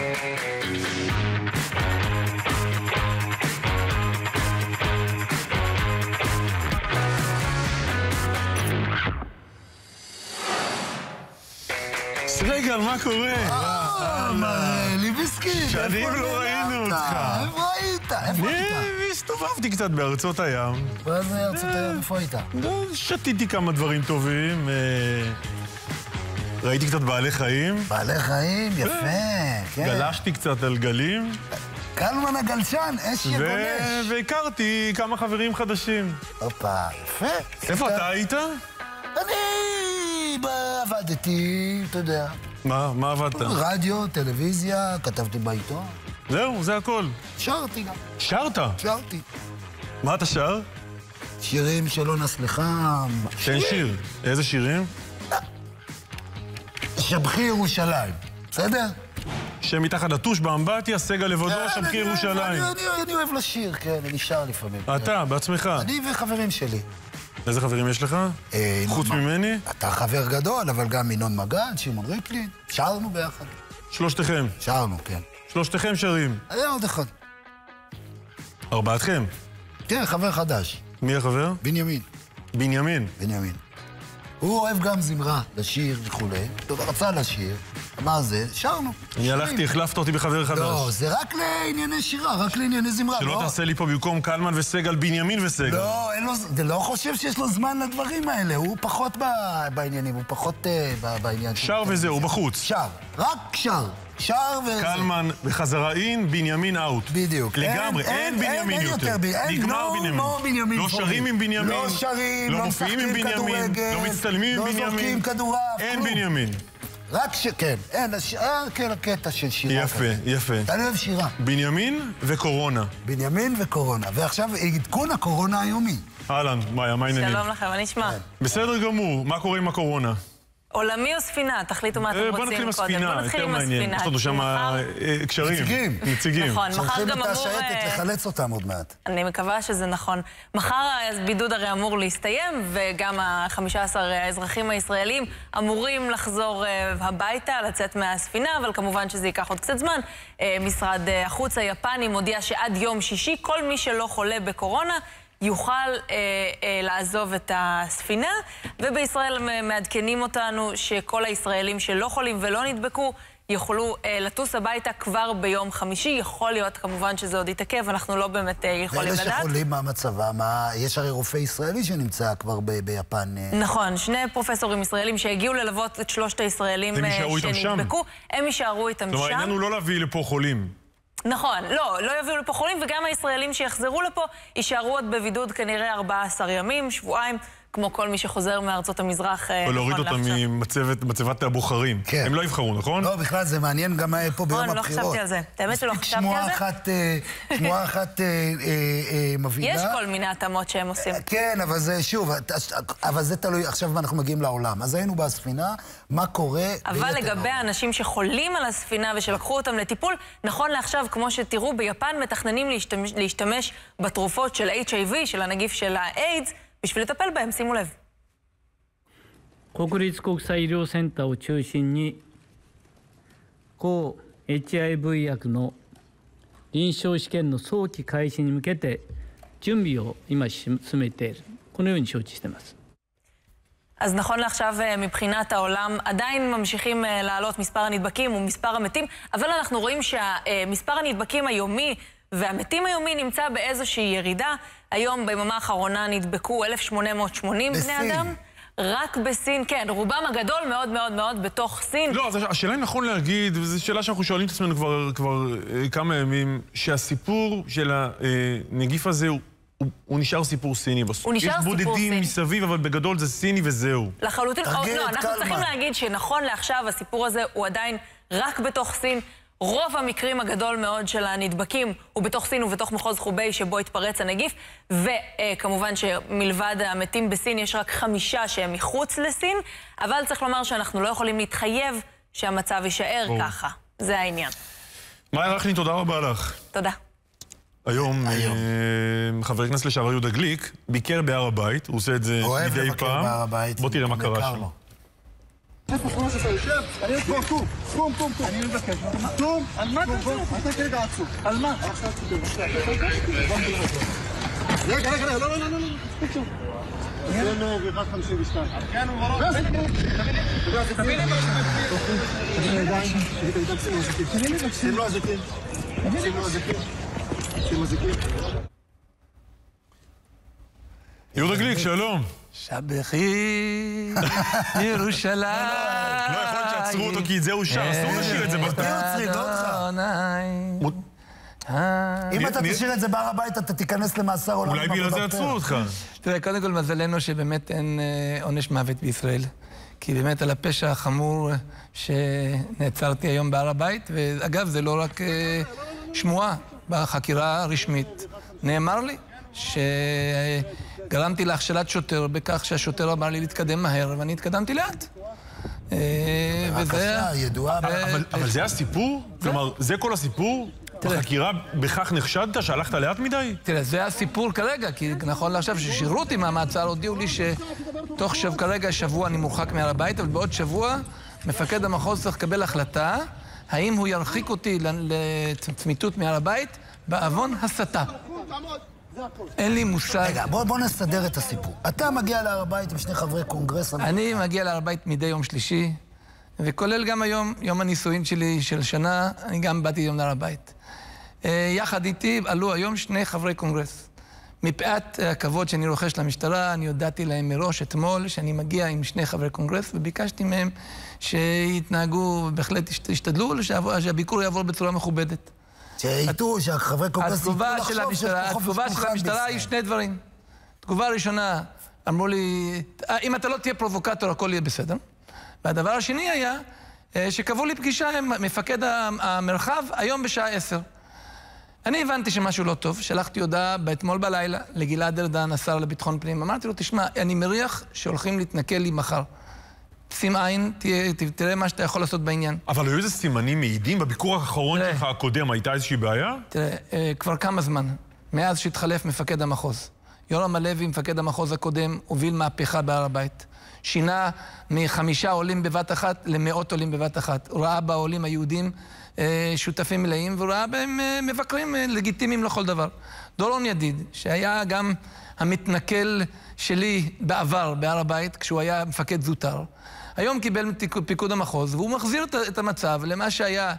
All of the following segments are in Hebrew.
רגע, מה קורה? ליבסקי, שנים לא ראינו אותך. איפה היית? אני הסתובבתי קצת בארצות הים. מה זה ארצות הים? איפה היית? שתיתי כמה דברים טובים. ראיתי קצת בעלי חיים. בעלי חיים? יפה, כן. גלשתי קצת על גלים. קלמן הגלשן, אש יגונש. והכרתי כמה חברים חדשים. הופה, יפה. איפה אתה היית? אני עבדתי, אתה יודע. מה עבדת? רדיו, טלוויזיה, כתבתי בעיתון. זהו, זה הכל. שרתי גם. שרת? שרתי. מה אתה שר? שירים שלא נסלחה. תן שיר. איזה שירים? שבחי ירושלים. בסדר? שמתחת לטוש באמבטיה, סגל לבדו, שבחי ירושלים. אני אוהב לשיר, כן, אני שר לפעמים. אתה, בעצמך. אני וחברים שלי. איזה חברים יש לך? חוץ ממני? אתה חבר גדול, אבל גם ינון מגל, שמעון ריקלין. שרנו ביחד. שלושתכם. שרנו, כן. שלושתכם שרים. היה עוד אחד. ארבעתכם? כן, חבר חדש. מי החבר? בנימין. בנימין. בנימין. הוא אוהב גם זמרה, לשיר וכולי. טוב, רצה לשיר. אמר זה, שרנו. אני הלכתי, החלפת אותי בחבר חדש. לא, זה רק לענייני שירה, רק לענייני זמרה. שלא תעשה לי פה במקום קלמן וסגל, בנימין וסגל. לא, אתה לא חושב שיש לו זמן לדברים האלה. הוא פחות בעניינים, הוא פחות בעניין. שר וזהו, הוא בחוץ. שר, רק שר. שר וזה. קלמן בחזרה אין, בנימין אאוט. בדיוק. לגמרי, אין בנימין יותר. נגמר בנימין. לא שרים עם בנימין. לא שרים, לא מופיעים עם בנימין. לא מצטלמים עם לא בנימין. זורקים כדורעף. אין בנימין. רק כן, אין, כן, הקטע של שירה. יפה, יפה. אני אוהב שירה. בנימין וקורונה. בנימין וקורונה. ועכשיו עדכון הקורונה היומי. אהלן, מאיה, מה העניינים? שלום לכם, מה נשמע? בסדר גמור, מה קורה עם הקורונה? עולמי או ספינה? תחליטו מה אתם רוצים קודם. בוא נתחיל עם הספינה, יותר מעניין. יש לנו שם קשרים. נציגים. נכון, מחר שולחים גם את אמור... השייטת לחלץ אותם עוד מעט. אני מקווה שזה נכון. מחר הבידוד הרי אמור להסתיים, וגם ה-15 האזרחים הישראלים אמורים לחזור הביתה, לצאת מהספינה, אבל כמובן שזה ייקח עוד קצת זמן. משרד החוץ היפני מודיע שעד יום שישי, כל מי שלא חולה בקורונה, יוכל לעזוב את הספינה, ובישראל מעדכנים אותנו שכל הישראלים שלא חולים ולא נדבקו יוכלו לטוס הביתה כבר ביום חמישי. יכול להיות כמובן שזה עוד יתעכב, אנחנו לא באמת יכולים לדעת. ואלה שחולים, מה מצבם? יש הרי רופא ישראלי שנמצא כבר ביפן. נכון, שני פרופסורים ישראלים שהגיעו ללוות את שלושת הישראלים שנדבקו. הם יישארו איתם שם. כלומר, העניין הוא לא להביא לפה חולים. נכון, לא יביאו לפה חולים, וגם הישראלים שיחזרו לפה יישארו עוד בבידוד כנראה 14 ימים, שבועיים, כמו כל מי שחוזר מארצות המזרח. או להוריד אותם ממצבת הבוחרים. הם לא יבחרו, נכון? לא, בכלל זה מעניין גם פה ביום הבחירות. לא חשבתי על זה. האמת שלא חשבתי על זה. שמועה אחת מבהילה. יש כל מיני התאמות שהם עושים. כן, אבל זה שוב, אבל זה תלוי, עכשיו אנחנו מגיעים לעולם. אז היינו בספינה, מה קורה? אבל לגבי האנשים שחולים על הספינה ושלקחו אותם לטיפול, נכון לעכשיו, כמו שתראו, ביפן מתכננים להשתמש בתרופות של HIV, של הנגיף של האיידס, בשביל לטפל בהם, שימו לב. 国立国際医療センターを中心に抗 HIV 薬の臨床試験の早期開始に向けて準備を今進めている。このように承知しています。 אז נכון לעכשיו מבחינת העולם עדיין ממשיכים לעלות מספר הנדבקים ומספר המתים, אבל אנחנו רואים שהמספר הנדבקים היומי והמתים היומי נמצא באיזושהי ירידה. היום ביממה האחרונה נדבקו 1,880 בני אדם. רק בסין, כן, רובם הגדול מאוד מאוד מאוד בתוך סין. לא, השאלה היא נכון להגיד, וזו שאלה שאנחנו שואלים את עצמנו כבר כמה ימים, שהסיפור של הנגיף הזה הוא נשאר סיפור סיני בסוף. הוא נשאר סיפור סיני. יש בודדים מסביב, אבל בגדול זה סיני וזהו. לחלוטין, לא, אנחנו צריכים להגיד שנכון לעכשיו הסיפור הזה הוא עדיין רק בתוך סין. רוב המקרים הגדול מאוד של הנדבקים הוא בתוך סין ובתוך מחוז חובי שבו התפרץ הנגיף, וכמובן שמלבד המתים בסין יש רק 5 שהם מחוץ לסין, אבל צריך לומר שאנחנו לא יכולים להתחייב שהמצב יישאר ככה. זה העניין. מאיה רכני, תודה רבה לך. תודה. היום חבר הכנסת לשעבר יהודה גליק ביקר בהר הבית, הוא עושה את זה מדי פעם. בוא תראה מה קרה שם. איפה כמו שאתה יושב? קום, קום, קום, קום. אני מבקש. קום. על מה אתה עושה? אתה כרגע עצור. על מה? עכשיו תדבר. רגע, רגע, לא, לא, לא, לא. אצלנו ב-152. כן, הוא מרוב. תביא לי בבקשה. שים לו הזיקים. שים לו הזיקים. שים הזיקים. יהודה גליק, שלום. שבחי ירושלים. לא יכול להיות שעצרו אותו כי זה הוא שר, אסור לשיר את זה בטח. אם אתה תשאיר את זה בהר הבית, אתה תיכנס למאסר עולם. אולי בגלל זה עצרו אותך. תראה, קודם כל מזלנו שבאמת אין עונש מוות בישראל. כי באמת על הפשע החמור שנעצרתי היום בהר הבית, ואגב, זה לא רק שמועה, בחקירה הרשמית נאמר לי שגרמתי להכשלת שוטר בכך שהשוטר אמר לי להתקדם מהר, ואני התקדמתי לאט. הקשה, ידועה. אבל זה הסיפור? כלומר, זה כל הסיפור? בחקירה בכך נחשדת שהלכת לאט מדי? תראה, זה הסיפור כרגע, כי נכון לעכשיו ששירו אותי מהמעצר, הודיעו לי שתוך כרגע שבוע אני מורחק מהר הבית, אבל בעוד שבוע מפקד המחוז צריך לקבל החלטה האם הוא ירחיק אותי לצמיתות מהר הבית בעוון הסתה. אין לי מושג. רגע, בוא נסדר את הסיפור. אתה מגיע להר הבית עם שני חברי קונגרס. אני מגיע להר הבית מדי יום שלישי, וכולל גם היום, יום הנישואין שלי של שנה, אני גם באתי יום להר הבית. יחד איתי עלו היום שני חברי קונגרס. מפאת הכבוד שאני רוכש למשטרה, אני הודעתי להם מראש אתמול שאני מגיע עם שני חברי קונגרס, וביקשתי מהם שיתנהגו, בהחלט ישתדלו, שהביקור יעבור בצורה מכובדת. שיתו, שהחברי קונגרס יתו לחשוב התגובה של המשטרה היא שני דברים. תגובה ראשונה, אמרו לי, אם אתה לא תהיה פרובוקטור, הכל יהיה בסדר. והדבר השני היה שקבעו לי פגישה עם מפקד המרחב היום בשעה 10. אני הבנתי שמשהו לא טוב, שלחתי הודעה אתמול בלילה לגלעד ארדן, השר לביטחון פנים. אמרתי לו, תשמע, אני מריח שהולכים להתנכל לי מחר. שים עין, תראה מה שאתה יכול לעשות בעניין. אבל היו איזה סימנים מעידים בביקור האחרון שלך הקודם, הייתה איזושהי בעיה? תראה, כבר כמה זמן, מאז שהתחלף מפקד המחוז. יורם הלוי, מפקד המחוז הקודם, הוביל מהפכה בהר הבית. שינה מ5 עולים בבת אחת למאות עולים בבת אחת. הוא ראה בעולים היהודים שותפים מלאים, והוא ראה בהם מבקרים לגיטימיים לכל דבר. דורון ידיד, שהיה גם המתנכל שלי בעבר בהר הבית, כשהוא היה מפקד זוטר, היום קיבל פיקוד המחוז, והוא מחזיר את המצב למה שהיה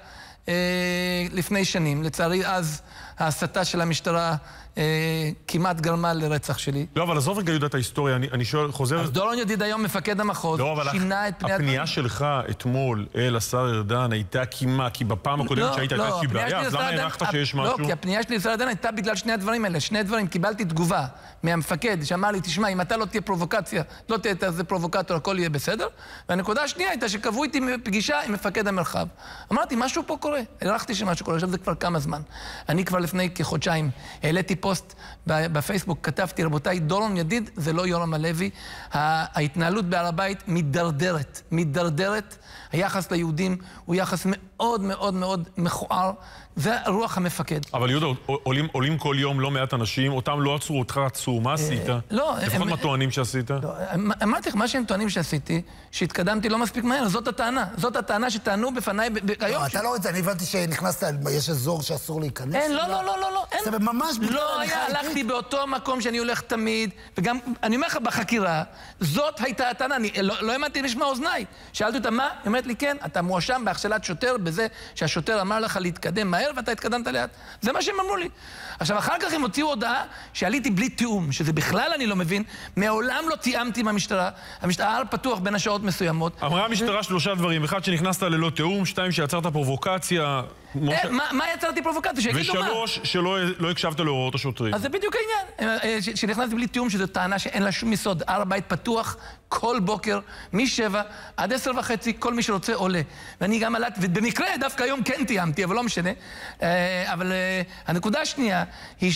לפני שנים. לצערי אז ההסתה של המשטרה כמעט גרמה לרצח שלי. לא, אבל עזוב רגע יודעת ההיסטוריה, אני שואל, חוזר... אז דורון ידיד היום מפקד המחוז, שינה את פני... הפנייה שלך אתמול אל השר ארדן הייתה כמעט, כי בפעם הקודמת שהיית הייתה איזושהי בעיה, אז למה הנחת שיש משהו? לא, כי הפנייה שלי לשר ארדן הייתה בגלל שני הדברים האלה. שני דברים, קיבלתי תגובה מהמפקד שאמר לי, תשמע, אם אתה לא תהיה פרובוקציה, לא תהיה איזה פרובוקטור, הכל יהיה בסדר. והנקודה השנייה הייתה שקבעו איתי פגישה עם מפקד המרחב. אמרתי, משהו פה קורה. הערכתי שמשהו קורה, עכשיו זה כבר כמה זמן. אני כבר לפני כחודשיים העליתי פוסט בפייסבוק, כתבתי, רבותיי, דורון ידיד זה לא יורם הלוי. ההתנהלות בהר הבית מתדרדרת. היחס ליהודים הוא יחס מאוד מאוד מאוד מכוער. זה רוח המפקד. אבל יהודה, עולים כל יום לא מעט אנשים, אותם לא עצרו, אותך עצרו, מה עשית? לא. לפחות מה טוענים שעשית? אמרתי לך, מה שהם טוענים שעשיתי, שהתקדמתי לא מספיק מהר, זאת הטענה. זאת הטענה שטענו בפניי היום. אתה לא רוצה, אני הבנתי שנכנסת, יש אזור שאסור להיכנס. אין, לא. זה ממש... לא היה, הלכתי באותו מקום שאני הולך תמיד, וגם, אני אומר לך, בחקירה, זאת הייתה הטענה, אני לא האמנתי לשמוע אוזניי. שאלתי אותה, מה? היא אומרת לי, כן, אתה מואשם בהכשלת שוטר בזה שהשוטר אמר לך להתקדם מהר ואתה התקדמת לאט. זה מה שהם אמרו לי. עכשיו, אחר כך הם הוציאו הודעה שעליתי בלי תיאום, שזה בכלל אני לא מבין, מעולם לא תיאמתי עם המשטרה. המשטרה פתוח בין השעות מסוימות. אמרה המשטרה 3 דברים, 1 שנכנסת ללא תיאום, 2 שיצרת פרובוקציה. מה יצרתי פרובוקציה? שיגידו מה? ו3 שלא הקשבת להוראות השוטרים. אז זה בדיוק העניין. שנכנסתי בלי תיאום, שזו טענה שאין לה שום יסוד. הר הבית פתוח כל בוקר, מ7 עד 10:30, כל מי שרוצה עולה. ואני גם עלת, ובמקרה דווקא היום כן תיאמתי, אבל לא משנה. אבל הנקודה השנייה היא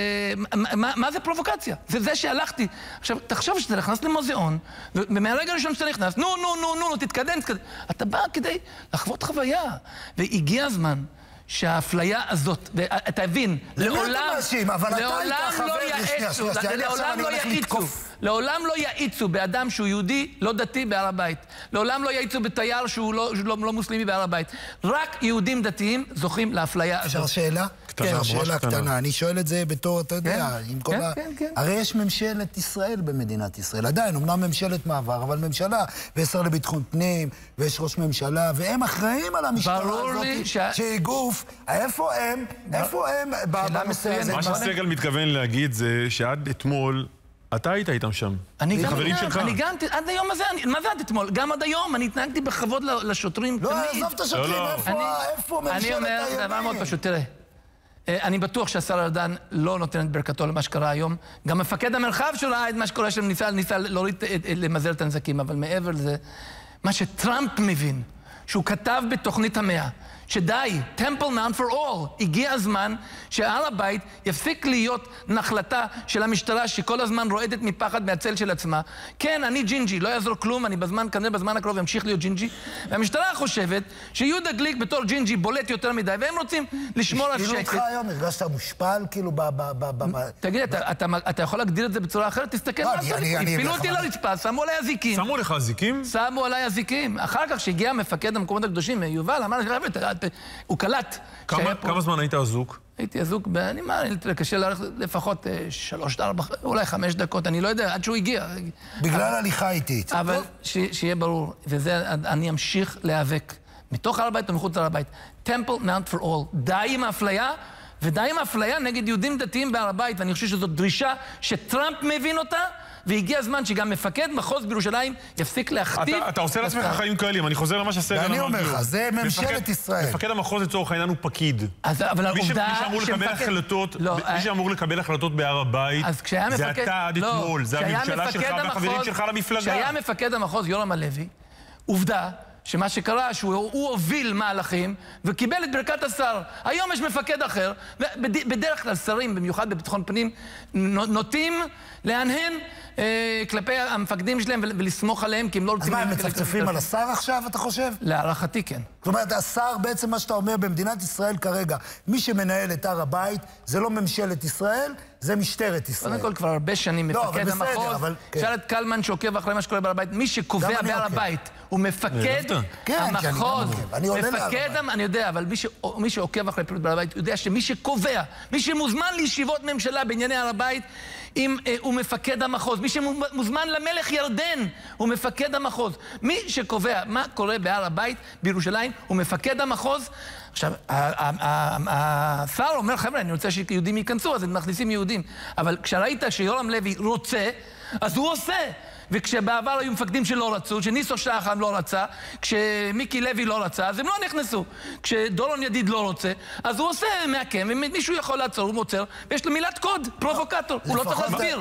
מה זה פרובוקציה? זה שהלכתי. עכשיו, תחשוב שאתה נכנס למוזיאון, ומהרגע הראשון שאתה נכנס, נו, תתקדם. אתה בא כדי לחוות חוויה. והגיע הזמן שהאפליה הזאת, תבין, לעולם לא יעצו, לעולם לא יעיצו באדם שהוא יהודי לא דתי בהר הבית. לעולם לא יעיצו בתייר שהוא לא מוסלמי בהר הבית. רק יהודים דתיים זוכים לאפליה הזאת. אפשר שאלה? קטנה, שאלה קטנה. אני שואל את זה בתור, אתה יודע, עם כל ה... הרי יש ממשלת ישראל במדינת ישראל. עדיין, אמנם ממשלת מעבר, אבל ממשלה, ויש שר לביטחון פנים, ויש ראש ממשלה, והם אחראים על המשטרה הזאת, שהיא גוף. איפה הם? איפה הם בנושא הזה? מה שסגל מתכוון להגיד זה שעד אתמול אתה היית איתם שם. חברים שלך. אני גם, עד היום הזה, מה זה עד אתמול? גם עד היום, אני התנהגתי בכבוד לשוטרים תמיד. לא, עזוב את השוטרים, איפה ממשלת הימין? אני אומר דבר מאוד פשוט, תראה. אני בטוח שהשר ארדן לא נותן את ברכתו למה שקרה היום. גם מפקד המרחב שהוא ראה את מה שקורה שם, ניסה להוריד, למזער את הנזקים, אבל מעבר לזה, מה שטראמפ מבין, שהוא כתב בתוכנית המאה, שדי, Temple Mount for All, הגיע הזמן שהר הבית יפסיק להיות נחלתה של המשטרה שכל הזמן רועדת מפחד מהצל של עצמה. כן, אני ג'ינג'י, לא יעזור כלום, אני כנראה בזמן הקרוב ימשיך להיות ג'ינג'י, והמשטרה חושבת שיהודה גליק בתור ג'ינג'י בולט יותר מדי, והם רוצים לשמור על שקט. השפילו אותך היום, הרגשת מושפל כאילו תגיד, אתה יכול להגדיר את זה בצורה אחרת? תסתכל מה עשו לי, הפילו אותי לרצפה, שמו עליי אזיקים. שמו לך אזיקים? שמו עליי אזיקים. אחר כך שהגיע מפקד המקומות הקדושים, יובל, אמר לי, הוא קלט. כמה זמן היית אזוק? הייתי אזוק, קשה להערך לפחות 3, 4, אולי 5 דקות, אני לא יודע, עד שהוא הגיע. בגלל הליכה איטית. אבל שיהיה ברור, וזה אני אמשיך להיאבק, מתוך הר הבית ומחוץ להר הבית. Temple Mount for All. די עם האפליה, ודי עם האפליה נגד יהודים דתיים בהר הבית, ואני חושב שזאת דרישה שטראמפ מבין אותה, והגיע הזמן שגם מפקד מחוז בירושלים יפסיק להכתיב... אתה עושה לעצמך חיים קלים, אני חוזר למה שהסגל אמר. ואני אומר לך, זה ממשלת ישראל. מפקד המחוז לצורך העניין הוא פקיד. אבל העובדה מי שאמור לקבל החלטות בהר הבית, זה אתה עד אתמול, זה הממשלה שלך והחברים שלך למפלגה. כשהיה מפקד המחוז יורם הלוי, עובדה שמה שקרה, שהוא הוביל מהלכים וקיבל את ברכת השר. היום יש מפקד אחר, ובדרך כלל שרים, במיוחד בביטחון פנים, נוטים להנהן כלפי המפקדים שלהם ולסמוך עליהם, כי הם לא רוצים... אז מה, הם מצפצפים על השר עכשיו, אתה חושב? להערכתי כן. זאת אומרת, השר, בעצם מה שאתה אומר, במדינת ישראל כרגע, מי שמנהל את הר הבית, זה לא ממשלת ישראל, זה משטרת ישראל. קודם כל, כבר הרבה שנים מפקד המחוז, שאל את קלמן שעוקב אחרי מה שקורה בהר הבית, מי שקובע בהר הבית הוא מפקד המחוז. אני יודע, אבל מי שעוקב אחרי פעילות בהר הבית, יודע שמי שקובע, מי שמוזמן לישיבות ממשלה בענייני הר הבית, הוא מפקד המחוז. מי שמוזמן למלך ירדן הוא מפקד המחוז. מי שקובע מה קורה בהר הבית בירושלים הוא מפקד המחוז. עכשיו, השר אומר, חבר'ה, אני רוצה שיהודים ייכנסו, אז הם מכניסים יהודים. אבל כשראית שיורם לוי רוצה, אז הוא עושה. וכשבעבר היו מפקדים שלא רצו, שניסו שחם לא רצה, כשמיקי לוי לא רצה, אז הם לא נכנסו. כשדורון ידיד לא רוצה, אז הוא עושה מהקם, ומישהו יכול לעצור, הוא מוצר, ויש לו מילת קוד, פרובוקטור, הוא לא צריך להסביר.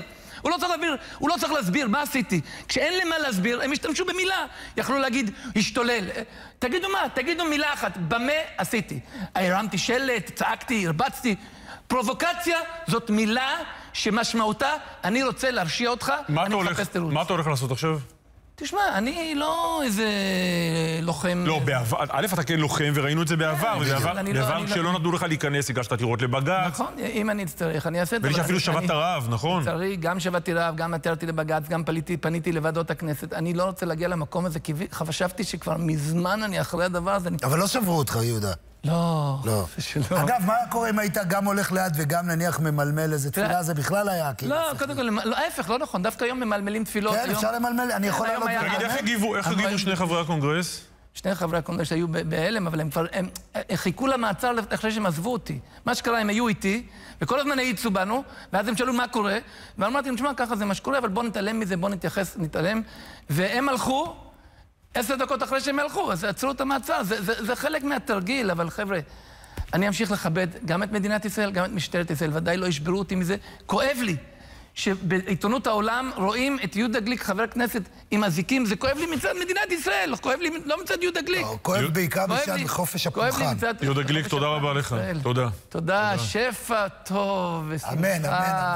הוא לא צריך להסביר מה עשיתי. כשאין למה להסביר, הם השתמשו במילה. יכלו להגיד, השתולל. תגידו מה? תגידו מילה אחת. במה עשיתי? הרמתי שלט, צעקתי, הרבצתי. פרובוקציה זאת מילה שמשמעותה, אני רוצה להרשיע אותך, אני מחפש תירוץ. מה אתה הולך לעשות עכשיו? תשמע, אני לא איזה לוחם... לא, בעבר, א', אתה כן לוחם, וראינו את זה בעבר, בעבר כשלא נתנו לך להיכנס, הגשת עתירות לבג"ץ. נכון, אם אני אצטרך, אני אעשה את זה. ושאפילו שבת רעב, נכון? לצערי, גם שבתי רעב, גם עתרתי לבג"ץ, גם פניתי לוועדות הכנסת. אני לא רוצה להגיע למקום הזה, כי חשבתי שכבר מזמן אני אחרי הדבר הזה. אבל לא שברו אותך, יהודה. לא. אגב, מה קורה אם היית גם הולך לאט וגם נניח ממלמל איזה תפילה? זה בכלל היה כאילו... לא, קודם כל, ההפך, לא נכון. דווקא היום ממלמלים תפילות. כן, אפשר למלמל, אני יכול לעלות... תגיד, איך הגיבו שני חברי הקונגרס? שני חברי הקונגרס היו בהלם, אבל הם כבר... הם חיכו למעצר אחרי שהם עזבו אותי. מה שקרה, הם היו איתי, וכל הזמן העיצו בנו, ואז הם שאלו מה קורה, ואמרתי, תשמע, ככה זה מה שקורה, אבל בוא נתעלם מזה, בוא נתעלם. והם הלכו, 10 דקות אחרי שהם הלכו, אז עצרו את המעצר. זה חלק מהתרגיל, אבל חבר'ה, אני אמשיך לכבד גם את מדינת ישראל, גם את משטרת ישראל, ודאי לא ישברו אותי מזה. כואב לי שבעיתונות העולם רואים את יהודה גליק, חבר כנסת, עם אזיקים. זה כואב לי מצד מדינת ישראל, כואב לי לא מצד יהודה גליק. כואב בעיקר מצד חופש הפולחן. יהודה גליק, תודה רבה לך. תודה. תודה, שפע טוב ושמחה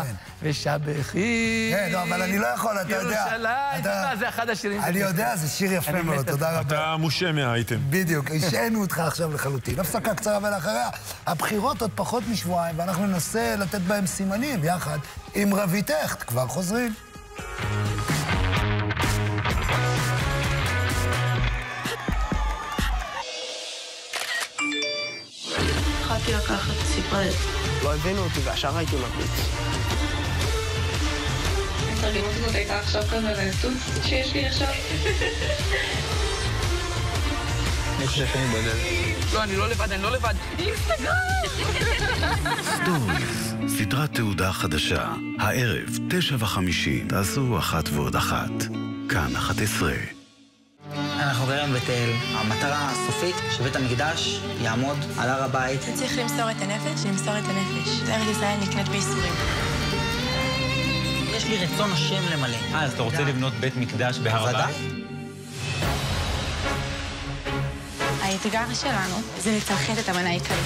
ושבחי. כן, אבל אני לא יכול, אתה יודע. ירושלים, זה אחד השירים. אני יודע, זה שיר יפה מאוד, תודה רבה. אתה מושה מהאייטם. בדיוק, השענו אותך עכשיו לחלוטין. הפסקה קצרה ולאחריה. הבחירות עוד פחות משבועיים, ואנחנו ננסה לתת בהם סימנים יחד עם רביטך. כבר חוזרים. התחלתי לקחת סיפרת. לא הבינו אותי, והשאר הייתי מקליץ. התרגילות הזאת הייתה עכשיו כזה לטוס שיש לי עכשיו. אני חושב שאני בודד. לא, אני לא לבד, אני לא לבד. אינסטגרם! סטוריז, סדרת תעודה חדשה. הערב, 9:50, תעשו 1 ועוד 1. כאן 11. אנחנו גרים בתל. המטרה הסופית שבית המקדש יעמוד על הר הבית. צריך למסור את הנפש, למסור את הנפש. ארץ ישראל נקנית בייסורים. יש לי רצון השם למלא. אז אתה רוצה לבנות בית מקדש בהר הבית? האתגר שלנו זה לצלחת את המנה העיקרית.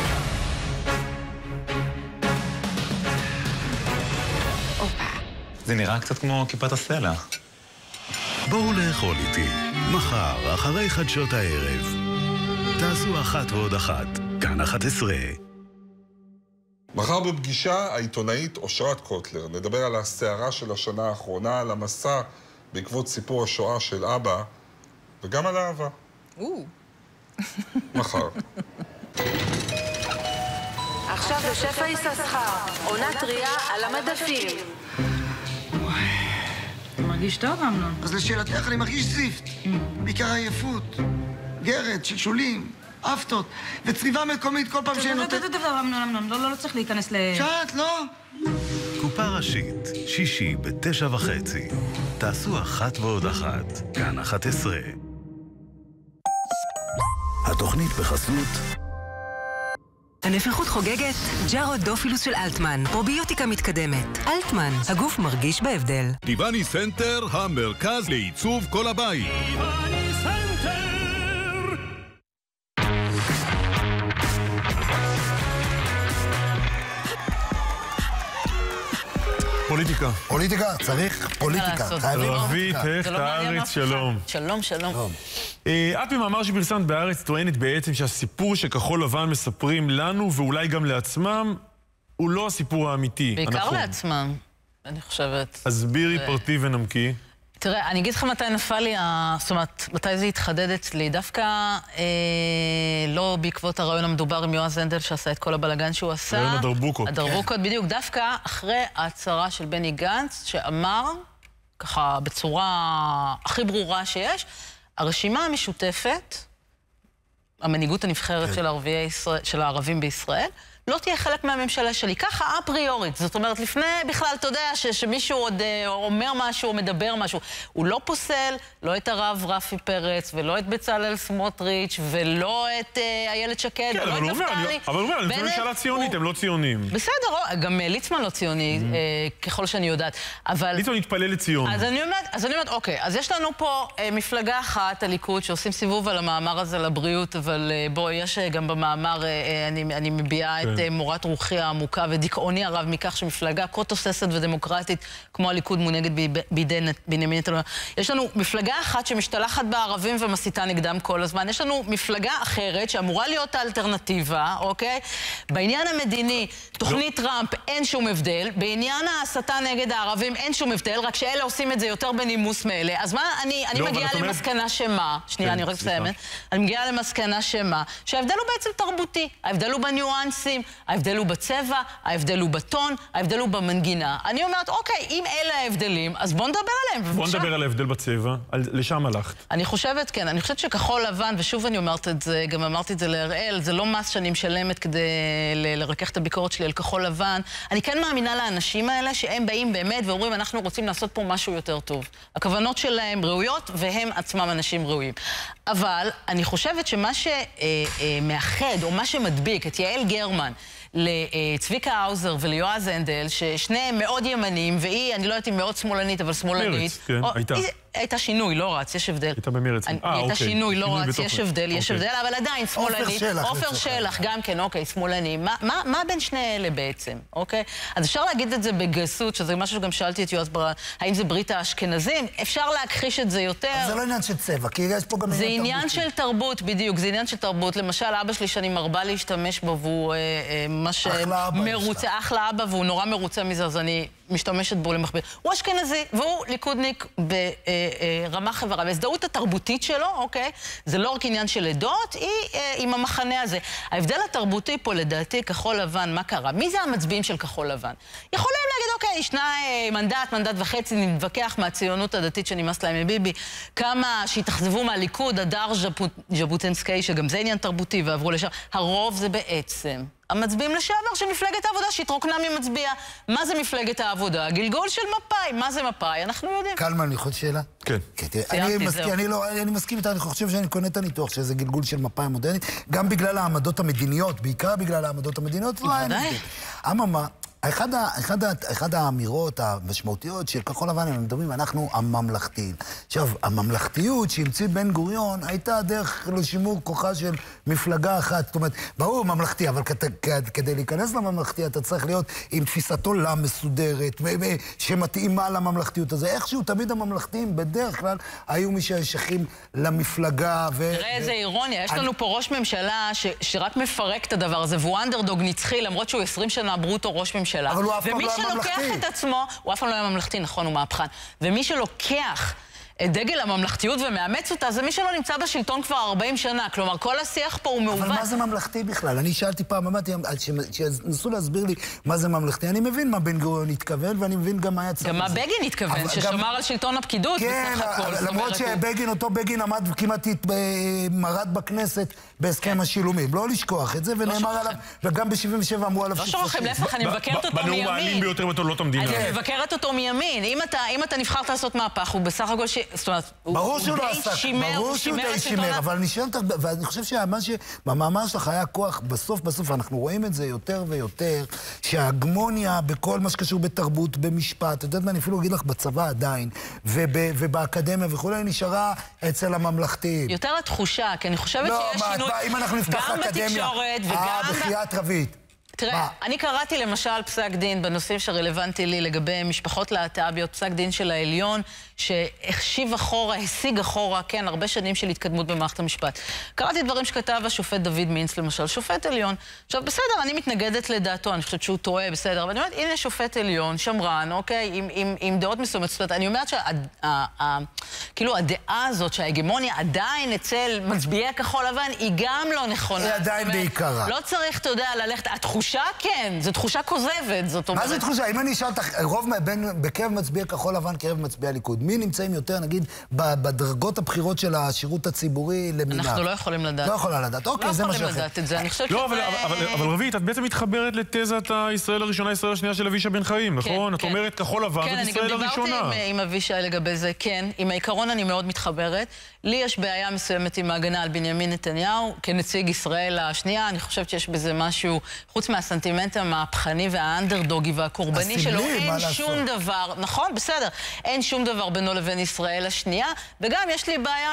זה נראה קצת כמו כיפת הסלע. בואו לאכול איתי. מחר, אחרי חדשות הערב. תעשו 1 ועוד 1. כאן 11. מחר בפגישה, העיתונאית אושרת קוטלר. נדבר על הסערה של השנה האחרונה, על המסע בעקבות סיפור השואה של אבא, וגם על האהבה. מחר. עכשיו לשפע יששכר, עונה טריה על המדפים. אתה מרגיש טוב, אמנון? אז לשאלתך, אני מרגיש זיפט. בעיקר עייפות, גרד, שלשולים, אפטות, וצריבה מקומית כל פעם שאני נותן... אמנון, לא צריך להיכנס ל... שאת, לא? קופה ראשית, שישי ב9:30. תעשו 1 ועוד 1. כאן 11. התוכנית בחסות הנפיחות חוגגת ג'ארו דופילוס של אלטמן, פרוביוטיקה מתקדמת. אלטמן, הגוף מרגיש בהבדל. טיבני סנטר, המרכז לעיצוב כל הבית. טיבני סנטר! פוליטיקה. פוליטיקה, צריך פוליטיקה. רבית, איך הארץ, שלום. שלום, שלום. את במאמר שפרסמת בארץ טוענת בעצם שהסיפור שכחול לבן מספרים לנו ואולי גם לעצמם הוא לא הסיפור האמיתי. בעיקר לעצמם, אני חושבת. הסבירי פרטי ונמקי. תראה, אני אגיד לך מתי נפל לי, זאת אומרת, מתי זה התחדד אצלי. דווקא לא בעקבות הרעיון המדובר עם יועז הנדל שעשה את כל הבלגן שהוא עשה. רעיון הדרבוקות. הדרבוקות, בדיוק. דווקא אחרי ההצהרה של בני גנץ, שאמר, ככה בצורה הכי ברורה שיש, הרשימה המשותפת, המנהיגות הנבחרת של הערבים בישראל, לא תהיה חלק מהממשלה שלי. ככה אפריורית. זאת אומרת, לפני בכלל, אתה יודע, שמישהו עוד אומר משהו או מדבר משהו. הוא לא פוסל, לא את הרב רפי פרץ, ולא את בצלאל סמוטריץ', ולא את איילת שקד, כן, ולא את נפתלי. אבל הוא אומר, אני חושב ממשלה ציונית, הם לא ציונים. בסדר, גם ליצמן לא ציוני, ככל שאני יודעת. ליצמן מתפלל לציון. אז אני אומרת, אוקיי, אז יש לנו פה מפלגה אחת, הליכוד, שעושים סיבוב על המאמר הזה לבריאות, אבל בוא, יש גם במאמר, אני מביעה את מורת רוחי העמוקה ודיכאוני הרב מכך שמפלגה כה תוססת ודמוקרטית כמו הליכוד מונהגת בידי בנימין נתניהו. יש לנו מפלגה אחת שמשתלחת בערבים ומסיתה נגדם כל הזמן. יש לנו מפלגה אחרת שאמורה להיות האלטרנטיבה, אוקיי? בעניין המדיני, תוכנית טראמפ אין שום הבדל. בעניין ההסתה נגד הערבים אין שום הבדל, רק שאלה עושים את זה יותר בנימוס מאלה. אז מה, אני מגיעה למסקנה שמה, שנייה, אני רק מסיימת. אני מגיעה למסקנה שמה, שההבדל הוא בעצם תרבותי. ההבדל הוא בניואנסים, ההבדל הוא בצבע, ההבדל הוא בטון, ההבדל הוא במנגינה. אני אומרת, אוקיי, אם אלה ההבדלים, אז בוא נדבר עליהם. בוא נדבר על ההבדל בצבע, לשם הלכת. אני חושבת, כן, אני חושבת שכחול לבן, ושוב אני אומרת את זה, גם אמרתי את זה להראל, זה לא מס שאני משלמת כדי לרכך את הביקורת שלי על כחול לבן. אני כן מאמינה לאנשים האלה שהם באים באמת ואומרים, אנחנו רוצים לעשות פה משהו יותר טוב. הכוונות שלהם ראויות, והם עצמם אנשים ראויים. אבל אני חושבת שמה שמאחד, או מה שמדביק את יעל גרמן, לצביקה האוזר וליועז הנדל, ששניהם מאוד ימנים, והיא, אני לא יודעת אם מאוד שמאלנית, אבל שמאלנית. כן, הייתה. הייתה שינוי, לא רץ, יש הבדל. הייתה במרץ. הייתה שינוי, לא רץ, יש הבדל, אבל עדיין שמאלנית. עופר שלח, גם כן, אוקיי, שמאלני. מה בין שני אלה בעצם, אוקיי? אז אפשר להגיד את זה בגסות, שזה משהו שגם שאלתי את יועז ברא, האם זה ברית האשכנזים? אפשר להכחיש את זה יותר. זה לא עניין של צבע, כי יש פה גם זה עניין של תרבות, בדיוק, זה עניין של תרבות. למשל, אבא שלי שאני מרבה להשתמש בו, והוא ממש מרוצה, אחלה אבא, והוא נורא מרוצה מזה, אז אני משתמשת בו למכביר. הוא אשכנזי, והוא ליכודניק ברמה חברה. וההזדהות התרבותית שלו, אוקיי? זה לא רק עניין של עדות, היא עם המחנה הזה. ההבדל התרבותי פה, לדעתי, כחול לבן, מה קרה? מי זה המצביעים של כחול לבן? יכולים להגיד, אוקיי, ישנה מנדט וחצי, נתווכח מהציונות הדתית שנמאס להם מביבי, כמה שהתאכזבו מהליכוד, הדר ז'בוטינסקי, שגם זה עניין תרבותי, ועברו לשם. הרוב זה בעצם המצביעים לשעבר של מפלגת העבודה, שהתרוקנה ממצביע. מה זה מפלגת העבודה? גלגול של מפאי. מה זה מפאי? אנחנו יודעים. קלמן, אני חושב שאלה? כן. אני מסכים איתה, אני חושב שאני קונה את הניתוח שזה גלגול של מפאי מודרנית, גם בגלל העמדות המדיניות, בעיקר בגלל העמדות המדיניות. בוודאי. אממה, אחד האמירות המשמעותיות של כחול לבן, הם מדברים, אנחנו הממלכתיים. עכשיו, הממלכתיות שהמציא בן גוריון הייתה דרך לשימור כוחה של מפלגה אחת. זאת אומרת, ברור ממלכתי, אבל כדי להיכנס לממלכתי, אתה צריך להיות עם תפיסת עולם מסודרת, שמתאימה לממלכתיות הזה. איכשהו תמיד הממלכתיים בדרך כלל היו מי שהשכים למפלגה. תראה איזה אירוניה, יש לנו פה ראש ממשלה שרק מפרק את הדבר הזה, והוא אנדרדוג נצחי, למרות שהוא 20 שנה ברוטו ראש ממשלה. אבל הוא אף פעם לא היה ממלכתי. ומי שלוקח את עצמו, הוא אף פעם לא היה ממלכתי, נכון, הוא מהפכן. ומי שלוקח את דגל הממלכתיות ומאמץ אותה, זה מי שלא נמצא בשלטון כבר 40 שנה. כלומר, כל השיח פה הוא מעוות. אבל מה זה ממלכתי בכלל? אני שאלתי פעם, אמרתי, שנסו להסביר לי מה זה ממלכתי. אני מבין מה בן גוריון התכוון, ואני מבין גם מה היה צריך. גם מה בגין התכוון, ששמר על שלטון הפקידות בסך הכל. כן, למרות שבגין, אותו בגין עמד כמעט מרד בכנסת בהסכם השילומים. לא לשכוח את זה, ונאמר עליו, וגם ב-77 אמרו עליו שוכחים, להפך, אני מבקרת אותו מימין. בנאום האלים ביותר בתולדות המדינה. אני מבקרת אותו מימין. אם אתה נבחרת לעשות מהפך, הוא בסך הכל זאת אומרת, ברור שהוא לא עסק, ברור שהוא די שימר, אבל ואני חושב שבמאמר שלך היה כוח, בסוף אנחנו רואים את זה יותר ויותר, שההגמוניה בכל מה שקשור בתרבות, במשפט, אתה יודעת מה, אני אפילו אגיד לך בצבא עדיין, ובאקדמיה וכולי, נשארה אצל הממלכתיים. יותר התחושה, כי אני חושבת שיש שינוי, אם אנחנו נפתח אקדמיה, בחיית רבית. תראה, אני קראתי למשל פסק דין בנושאים שרלוונטי לי לגבי משפחות להט"ביות, פסק דין של העליון, שהחשיב אחורה, השיג אחורה, כן, הרבה שנים של התקדמות במערכת המשפט. קראתי דברים שכתב השופט דוד מינץ, למשל, שופט עליון. עכשיו, בסדר, אני מתנגדת לדעתו, אני חושבת שהוא טועה, בסדר, אבל אני אומרת, הנה שופט עליון, שמרן, אוקיי, עם דעות מסוימות. זאת אומרת, אני אומרת כאילו הדעה הזאת שההגמוניה עדיין אצל מצביעי כחול לבן, היא גם לא נכונה. היא עדיין בעיקרה. לא צריך, אתה יודע, ללכת, התחושה כן, זו תחושה כוזבת, זאת אומרת. מה זו תחושה? אם אני אשאל אותך, רוב בקרב מצביעי כחול לבן, קרב מצביעי הליכוד, מי נמצאים יותר, נגיד, בדרגות הבחירות של השירות הציבורי למינהל? אנחנו לא יכולים לדעת. לא יכולה לדעת, אוקיי, זה מה שאחר. לא יכולים לדעת את זה, אני חושבת שזה... לא, אבל רבית, את בעצם מתחברת לתזת הישראל הראשונה, ישראל השנייה של אבישי בן חיים, נכון? את אומרת כחול לבן, זאת ישראל הראשונה. כן, אני גם דיברתי עם אבישי לגבי זה, כן. עם העיקרון אני מאוד מתחברת. לי יש בעיה מסוימת עם ההגנה על בנימין נתניהו, כנציג ישראל השנייה. אני חושבת שיש בזה משהו, חוץ מהסנטימנט המהפכני והאנדרדוגי והקורבני שלו, אין שום דבר, נכון, בסדר, אין שום דבר בינו לבין ישראל השנייה, וגם יש לי בעיה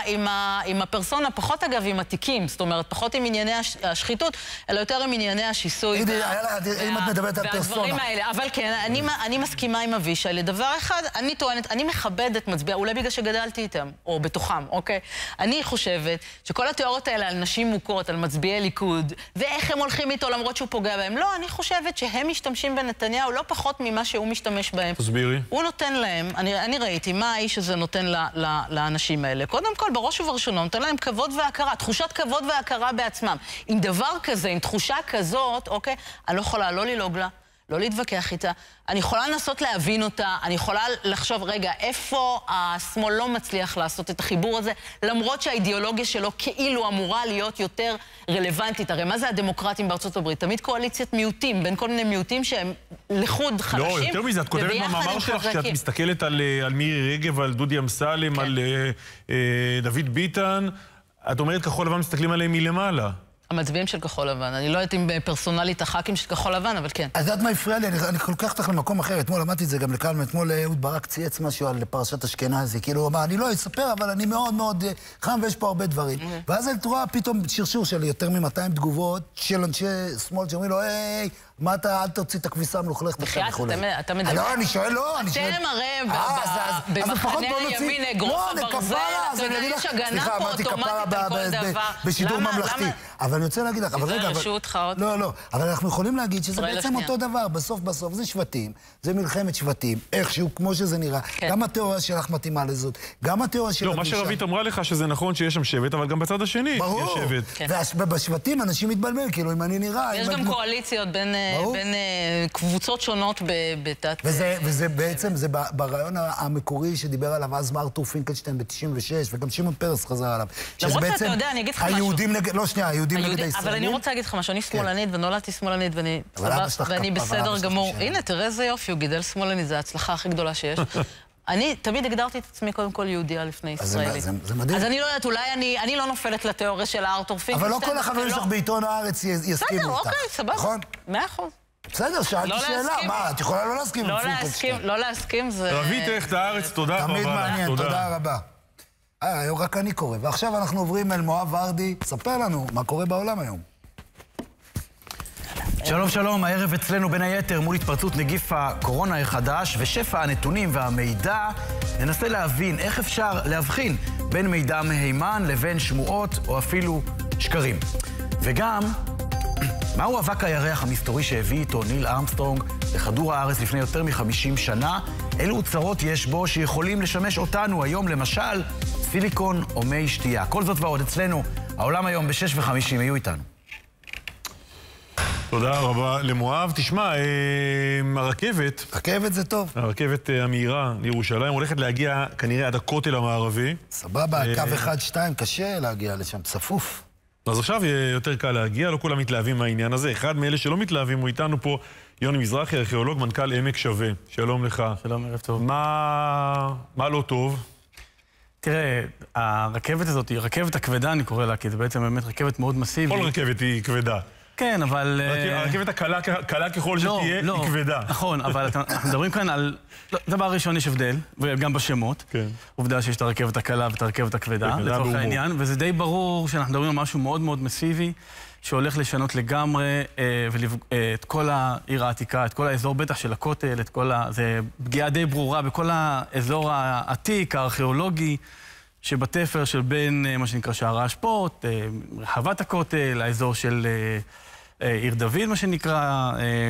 עם הפרסונה, פחות אגב עם התיקים, זאת אומרת, פחות עם ענייני השחיתות, אלא יותר עם ענייני השיסוי אם את מדברת על פרסונה. אבל כן, אני מסכימה עם אבישי לדבר אחד, אני טוענת, אני מכבדת מצביע, אולי בגלל שגדלתי איתם, או בתוכם, אוקיי? אני חושבת שכל התיאוריות האלה על נשים מוכות, על מצביעי ליכוד, ואיך הם הולכים איתו למרות שהוא פוגע בהם, לא, אני חושבת שהם משתמשים בנתניהו לא פחות ממה שהוא משתמש בהם. תסבירי. הוא נותן להם, אני ראיתי מה האיש הזה נותן לאנשים האלה. קודם כל, בראש ובראשונה, נותן להם כבוד והכרה, תחושת כבוד והכרה בעצמם. עם דבר כזה, עם תחושה כזאת, אוקיי, אני לא יכולה לא ללעוג לה, לא להתווכח איתה. אני יכולה לנסות להבין אותה, אני יכולה לחשוב, רגע, איפה השמאל לא מצליח לעשות את החיבור הזה, למרות שהאידיאולוגיה שלו כאילו אמורה להיות יותר רלוונטית. הרי מה זה הדמוקרטים בארצות הברית? תמיד קואליציית מיעוטים, בין כל מיני מיעוטים שהם לחוד חלשים. לא, יותר מזה, את כותבת במאמר שלך, כשאת מסתכלת על מירי רגב, על דודי אמסלם, על דוד ביטן, את אומרת כחול לבן מסתכלים עליהם מלמעלה. המצביעים של כחול לבן. אני לא יודעת אם פרסונלית הח"כים של כחול לבן, אבל כן. אז יודעת מה הפריע לי? אני לוקח אותך למקום אחר. אתמול למדתי את זה גם לקלמן. אתמול אהוד ברק צייץ משהו על פרשת אשכנזי. כאילו הוא אמר, אני לא אספר, אבל אני מאוד מאוד חם ויש פה הרבה דברים. ואז אני רואה פתאום שרשור של יותר מ-200 תגובות של אנשי שמאל שאומרים לו, היי, מה אתה, אל תוציא את הכביסה המלוכלכת עכשיו וכו'. אתה מדבר... לא, אני שואל, לא, אני שואל... אתם הרי במחנה הימין אגרוף הברזל, אתה יודע, יש הגנה פה אוטומטית על כל דבר. בשידור ממלכתי. אבל אני רוצה להגיד לך, אבל רגע... לא, אבל אנחנו יכולים להגיד שזה בעצם אותו דבר. בסוף זה שבטים, זה מלחמת שבטים, איכשהו, כמו שזה נראה. גם התיאוריה שלך מתאימה לזאת, גם התיאוריה של... לא, מה שרבית אמרה לך שזה נכון שיש שם שבט, אבל גם בצד השני יש שבט. ובשבטים אנשים מתבלבל, כאילו, אם אני נראה... יש גם קואליציות בין קבוצות שונות בתת... וזה בעצם, זה ברעיון המקורי שדיבר עליו אז ארתור פינקלשטיין ב-96, וגם שמעון פרס חזר עליו. למרות שאתה יודע, אני אגיד לך משהו. היהודים נגד, לא שנייה, היהודים נגד הישראלים. אבל אני רוצה להגיד לך משהו, אני שמאלנית ונולדתי שמאלנית ואני בסדר גמור. הנה, תראה איזה יופי, הוא גידל שמאלנית, זו ההצלחה הכי גדולה שיש. אני תמיד הגדרתי את עצמי קודם כל יהודיה לפני ישראלית. זה מדהים. אז אני לא יודעת, אולי אני לא נופלת לתיאוריה של ארתור פינקלשטיין. אבל לא כל החברים שלך בעיתון הארץ יסכימו אותך. בסדר, אוקיי, סבבה. נכון? 100%. בסדר, שאלתי שאלה. מה, את יכולה לא להסכים עם פינקלשטיין? לא להסכים זה... רבית איך את הארץ, תודה רבה. תמיד מעניין, תודה רבה. היום רק אני קורא. ועכשיו אנחנו עוברים אל מואב ורדי. ספר לנו מה קורה בעולם היום. שלום שלום, הערב אצלנו בין היתר מול התפרצות נגיף הקורונה החדש ושפע הנתונים והמידע ננסה להבין איך אפשר להבחין בין מידע מהימן לבין שמועות או אפילו שקרים. וגם, מהו אבק הירח המסתורי שהביא איתו ניל ארמסטרונג לכדור הארץ לפני יותר מ-50 שנה? אילו צרות יש בו שיכולים לשמש אותנו היום, למשל סיליקון או מי שתייה. כל זאת ועוד אצלנו, העולם היום ב-6:50, היו איתנו. תודה רבה למואב. תשמע, הרכבת... רכבת זה טוב. הרכבת המהירה לירושלים הולכת להגיע כנראה עד הכותל המערבי. סבבה, קו 1-2 קשה להגיע לשם, צפוף. אז עכשיו יהיה יותר קל להגיע, לא כולם מתלהבים מהעניין הזה. אחד מאלה שלא מתלהבים הוא איתנו פה, יוני מזרחי, ארכיאולוג, מנכ"ל עמק שווה. שלום לך. שלום, ערב טוב. מה לא טוב? תראה, הרכבת הזאת היא רכבת הכבדה, אני קורא לה, כי זה בעצם באמת רכבת מאוד מסיבית. כל רכבת היא כבדה. כן, אבל... הרכבת הקלה ככל שתהיה, היא כבדה. נכון, אבל אנחנו מדברים כאן על... דבר ראשון, יש הבדל, וגם בשמות. עובדה שיש את הרכבת הקלה ואת הרכבת הכבדה, לצורך העניין, וזה די ברור שאנחנו מדברים על משהו מאוד מאוד מסיבי, שהולך לשנות לגמרי את כל העיר העתיקה, את כל האזור בטח של הכותל, את כל ה... זה פגיעה די ברורה בכל האזור העתיק, הארכיאולוגי, שבתפר של בין מה שנקרא שער האשפות, רחבת הכותל, האזור של עיר דוד, מה שנקרא,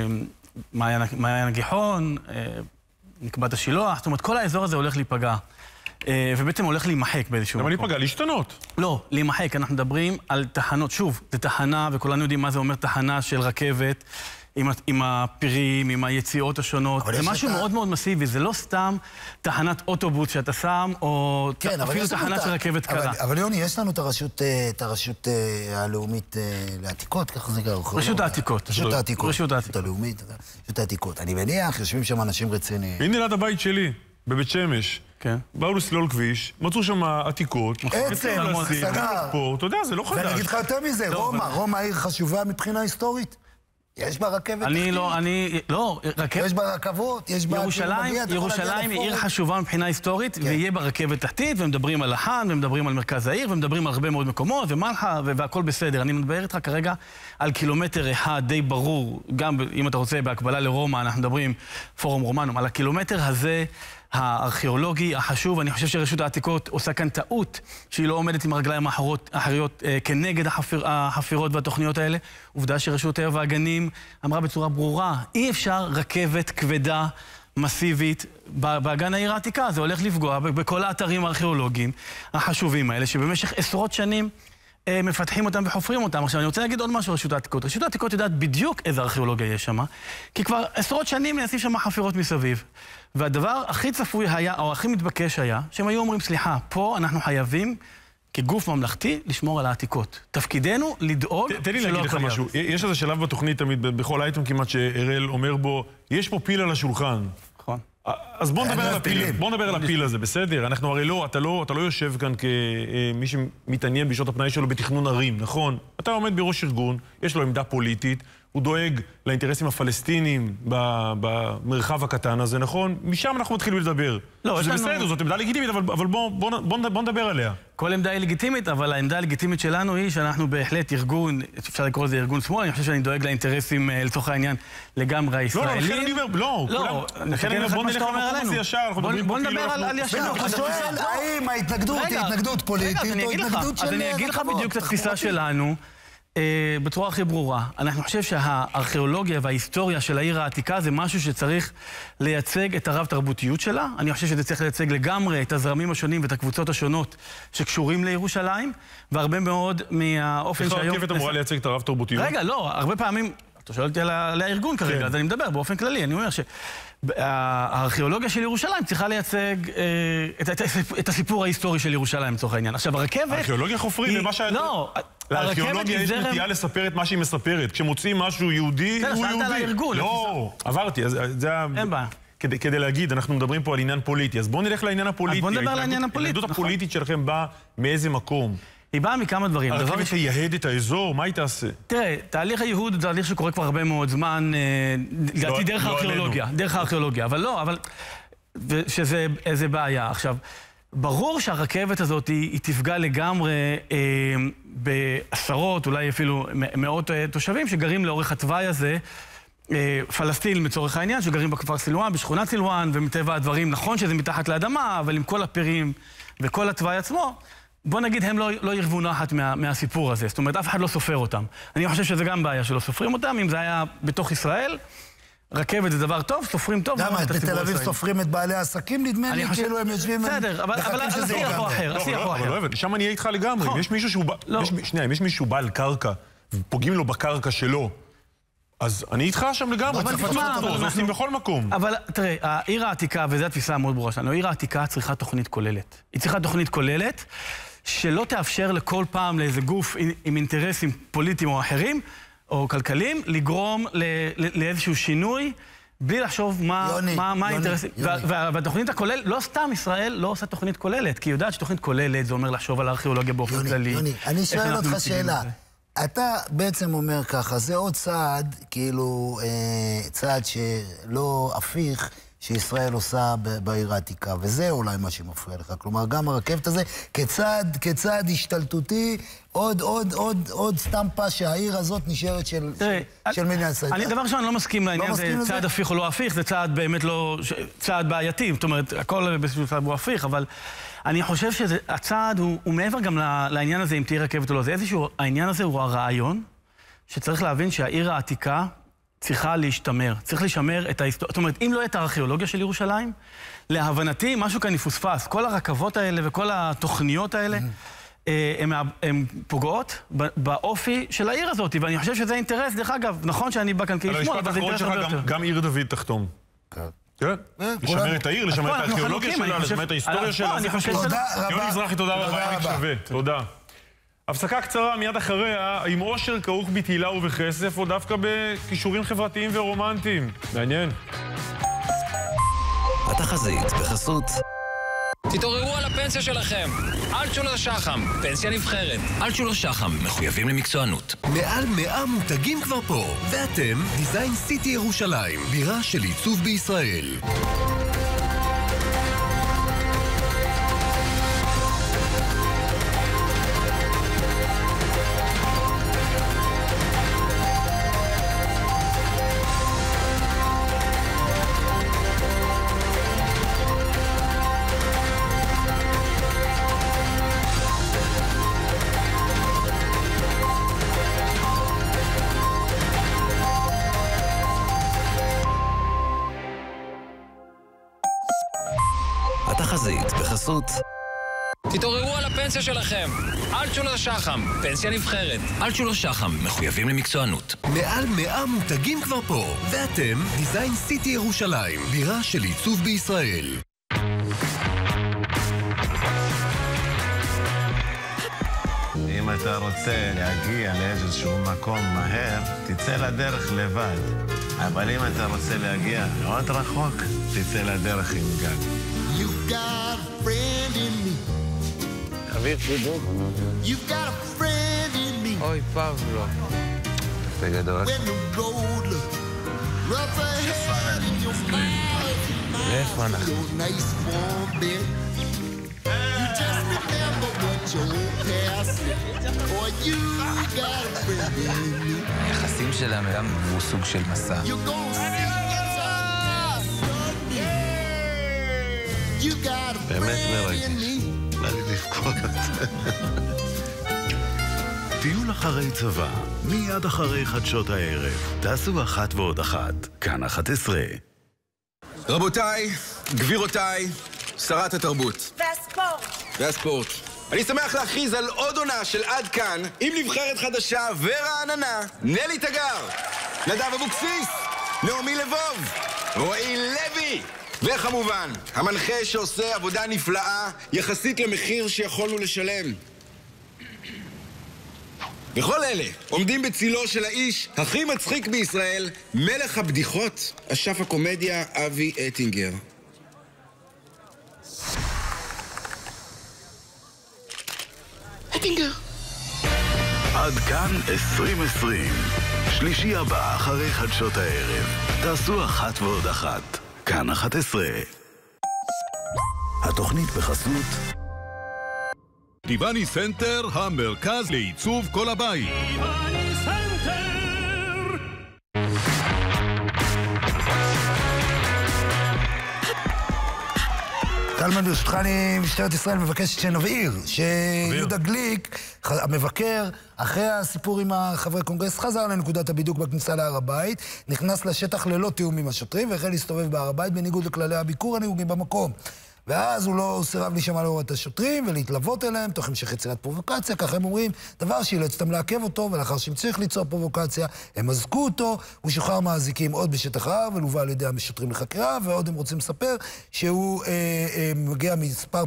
מעיין הגיחון, נקבת השילוח, זאת אומרת, כל האזור הזה הולך להיפגע, ובעצם הולך להימחק באיזשהו מקום. למה להיפגע? להשתנות? לא, להימחק. אנחנו מדברים על תחנות, שוב, זה תחנה, וכולנו יודעים מה זה אומר תחנה של רכבת, עם הפירים, עם היציאות השונות. זה משהו מאוד מאוד מסיבי, זה לא סתם תחנת אוטובוס שאתה שם, או אפילו תחנת של רכבת קלה. אבל יוני, יש לנו את הרשות הלאומית לעתיקות, ככה זה נקרא. רשות העתיקות. רשות העתיקות. רשות העתיקות. הלאומית, רשות העתיקות. אני מניח, יושבים שם אנשים רציניים. הנה ליד הבית שלי, בבית שמש. כן. באו לסלול כביש, מצאו שם עתיקות. עצם, סגר. אתה יודע, זה לא חדש. ואני אגיד לך יותר מזה, רומא עיר חשובה מבחינה היסטורית. יש בה רכבת תחתית. יש בה רכבות, יש בה... ירושלים היא עיר חשובה מבחינה היסטורית, ויהיה בה רכבת תחתית, ומדברים על לחן, ומדברים על מרכז העיר, ומדברים על הרבה מאוד מקומות, ומלחה, והכל בסדר. אני מדבר איתך כרגע על קילומטר אחד די ברור, גם אם אתה רוצה בהקבלה לרומא, אנחנו מדברים פורום רומנום, על הקילומטר הזה הארכיאולוגי החשוב. אני חושב שרשות העתיקות עושה כאן טעות שהיא לא עומדת עם הרגליים האחריות כנגד החפירות והתוכניות האלה. עובדה שרשות הטבע והגנים אמרה בצורה ברורה, אי אפשר רכבת כבדה מסיבית באגן העיר העתיקה. זה הולך לפגוע בכל האתרים הארכיאולוגיים החשובים האלה, שבמשך עשרות שנים מפתחים אותם וחופרים אותם. עכשיו, אני רוצה להגיד עוד משהו על רשות העתיקות. רשות העתיקות יודעת בדיוק איזה ארכיאולוגיה יש שם, כי כבר עשרות שנים נעשים שם חפירות מסביב. והדבר הכי צפוי היה, או הכי מתבקש היה, שהם היו אומרים, סליחה, פה אנחנו חייבים, כגוף ממלכתי, לשמור על העתיקות. תפקידנו לדאוג תן לי להגיד לך משהו. יש איזה שלב בתוכנית תמיד, בכל אייטם כמעט שהראל אומר בו, יש פה פיל על השולחן. נכון. אז בוא נדבר על הפיל הזה, בסדר? אנחנו הרי לא, אתה לא יושב כאן כמי שמתעניין בשעות הפנאי שלו בתכנון ערים, נכון? אתה עומד בראש ארגון, יש לו עמדה פוליטית, הוא דואג לאינטרסים הפלסטינים במרחב הקטן הזה, נכון? משם אנחנו מתחילים לדבר. לא, זה בסדר, זאת עמדה לגיטימית, אבל בוא נדבר עליה. כל עמדה היא לגיטימית, אבל העמדה הלגיטימית שלנו היא שאנחנו בהחלט ארגון, אפשר לקרוא לזה ארגון שמאל, אני חושב שאני דואג לאינטרסים, לצורך העניין, לגמרי הישראלים. לא, לכן אני אומר, לא, בוא נלך למקום הזה ישר, אנחנו מדברים בוא נדבר על ישר. אתה שואל, האם ההתנגדות היא התנגדות פוליטית או התנגדות של... אז אני אגיד לך בדיוק את התפיסה שלנו, בצורה הכי ברורה. אנחנו חושב שהארכיאולוגיה וההיסטוריה של העיר העתיקה זה משהו שצריך לייצג את הרב-תרבותיות שלה. אני חושב שזה צריך לייצג לגמרי את הזרמים השונים ואת הקבוצות השונות שקשורים לירושלים, והרבה מאוד מהאופן שהיום... איך הרכבת אמורה לייצג את הרב-תרבותיות? רגע, לא, הרבה פעמים... אתה שואל אותי על הארגון כרגע, אז אני מדבר באופן כללי. אני אומר שהארכיאולוגיה של ירושלים צריכה לייצג את הסיפור ההיסטורי של ירושלים, לצורך העניין. עכשיו, הרכבת... הארכיאולוגיה חופרים למה שהיה... לא, לארכיאולוגיה יש נטייה לספר את מה שהיא מספרת. כשמוצאים משהו יהודי, הוא יהודי. שאלת על הארגון. לא, עברתי, אז זה... אין בעיה. כדי להגיד, אנחנו מדברים פה על עניין פוליטי, אז בואו נלך לעניין הפוליטי. אז בואו נדבר על העניין הפוליטי. ההתנגדות הפוליטית שלכם באה מאיזה מקום? היא באה מכמה דברים. הרכבת תייהד את האזור, מה היא תעשה? תראה, תהליך הייהוד הוא תהליך שקורה כבר הרבה מאוד זמן, לדעתי דרך הארכיאולוגיה. דרך הארכיאולוגיה, אבל לא, אבל... שזה איזה בעיה. עכשיו, ברור שהרכבת הזאת היא תפגע לגמרי בעשרות, אולי אפילו מאות תושבים שגרים לאורך התוואי הזה, פלסטינים לצורך העניין, שגרים בכפר סילואן, בשכונת סילואן, ומטבע הדברים, נכון שזה מתחת לאדמה, אבל עם כל הפירים וכל התוואי עצמו, בוא נגיד, הם לא ירבו נחת מהסיפור הזה. זאת אומרת, אף אחד לא סופר אותם. אני חושב שזה גם בעיה שלא סופרים אותם. אם זה היה בתוך ישראל, רכבת זה דבר טוב, סופרים טוב. למה, בתל אביב סופרים את בעלי העסקים? נדמה לי, כאילו הם יושבים... בסדר, אבל השיח הוא אחר, השיח הוא אחר. שם אני אהיה איתך לגמרי. אם יש מישהו שהוא בעל קרקע, ופוגעים לו בקרקע שלו, אז אני איתך שם לגמרי, צריך לפצות אותו, זה עושים בכל מקום. אבל תראה, העיר העתיקה, וזו התפיסה המאוד ברורה שלנו, העיר העתיקה צריכה תוכנית כוללת. היא צריכה תוכנית כוללת שלא תאפשר לכל פעם לאיזה גוף עם אינטרסים פוליטיים או אחרים, או כלכליים, לגרום לאיזשהו שינוי, בלי לחשוב מה האינטרסים. והתוכנית הכוללת, לא סתם ישראל לא עושה תוכנית כוללת, כי היא יודעת שתוכנית כוללת זה אומר לחשוב על הארכיאולוגיה באופן כללי. יוני, אני שואל אותך שאלה. אתה בעצם אומר ככה, זה עוד צעד, כאילו, צעד שלא הפיך שישראל עושה בעיר העתיקה, וזה אולי מה שמפריע לך. כלומר, גם הרכבת הזה, כצעד השתלטותי, עוד סטמפה שהעיר הזאת נשארת של מדינת ישראל. אני דבר ראשון לא מסכים לעניין, זה צעד הפיך או לא הפיך, זה צעד באמת לא, צעד בעייתי, זאת אומרת, הכל בסביב צעד הוא הפיך, אבל אני חושב שהצעד הוא מעבר גם לעניין הזה, אם תהיה רכבת או לא, זה איזשהו, העניין הזה הוא הרעיון, שצריך להבין שהעיר העתיקה צריכה להשתמר, צריך לשמר את ההיסטוריה, זאת אומרת, אם לא את הארכיאולוגיה של ירושלים, להבנתי משהו כאן יפוספס, כל הרכבות האלה וכל התוכניות האלה, הן פוגעות באופי של העיר הזאת, ואני חושב שזה אינטרס, דרך אגב, נכון שאני בא כאן כאיש שמאל, אבל זה אינטרס הרבה יותר. גם עיר דוד תחתום. כן, לשמר את העיר, לשמר את הארכיאולוגיה שלה, לשמר את ההיסטוריה שלה. יוני מזרחי, תודה רבה, עמק שווה. תודה. הפסקה קצרה מיד אחריה, עם אושר כרוך בתהילה ובכסף, או דווקא בכישורים חברתיים ורומנטיים. מעניין. התחזית בחסות. תתעוררו על הפנסיה שלכם. אלטשולר שחם, פנסיה נבחרת. אלטשולר שחם, מחויבים למקצוענות. מעל 100 מותגים כבר פה. ואתם, דיזיין סיטי ירושלים, בירה של עיצוב בישראל. התחזית בחסות. תתעוררו על הפנסיה שלכם. אלטשולר שחם, פנסיה נבחרת. אלטשולר שחם, מחויבים למקצוענות. מעל 100 מותגים כבר פה. ואתם, דיזיין סיטי ירושלים, בירה של עיצוב בישראל. אם אתה רוצה להגיע לאיזשהו מקום מהר, תצא לדרך לבד. אבל אם אתה רוצה להגיע עוד רחוק, תצא לדרך עם גג. You've got a friend in me. חביב, דיבוק. You've got a friend in me. אוי, פבלו. בגדול. ואיפה אנחנו? היחסים שלנו גם הוא סוג של מסע. באמת מרגש. בא לי לבכות. טיול אחרי צבא, מיד אחרי חדשות הערב. תעשו 1 ועוד 1, כאן 11. רבותיי, גבירותיי, שרת התרבות. והספורט. אני שמח להכריז על עוד עונה של עד כאן עם נבחרת חדשה ורעננה. נלי תגר, נדב אבוקסיס, נעמי לבוב, רועי לוי. וכמובן, המנחה שעושה עבודה נפלאה יחסית למחיר שיכולנו לשלם. וכל אלה עומדים בצילו של האיש הכי מצחיק בישראל, מלך הבדיחות, אשף הקומדיה אבי אטינגר. אטינגר. עד כאן 2020. שלישי הבא אחרי חדשות הערב. תעשו 1 ועוד 1, כאן 11. התוכנית בחסות טיבני סנטר, המרכז לעיצוב כל הבית. טיבני סנטר. קלמן, ברשותך, משטרת ישראל מבקשת שנבהיר שיהודה גליק, המבקר, אחרי הסיפור עם החברי קונגרס, חזר לנקודת הבידוק בכניסה להר הבית, נכנס לשטח ללא תיאום עם השוטרים והחל להסתובב בהר הבית בניגוד לכללי הביקור הנהוגים במקום. ואז הוא לא סירב להישמע להוראות השוטרים ולהתלוות אליהם, תוך המשך יצירת פרובוקציה, כך הם אומרים, דבר שאילץ אותם לעכב אותו, ולאחר שהם צריך ליצור פרובוקציה, הם מזכו אותו, הוא שוחרר מהאזיקים עוד בשטח ההר, ולובה על ידי השוטרים לחקירה, ועוד הם רוצים לספר שהוא מגיע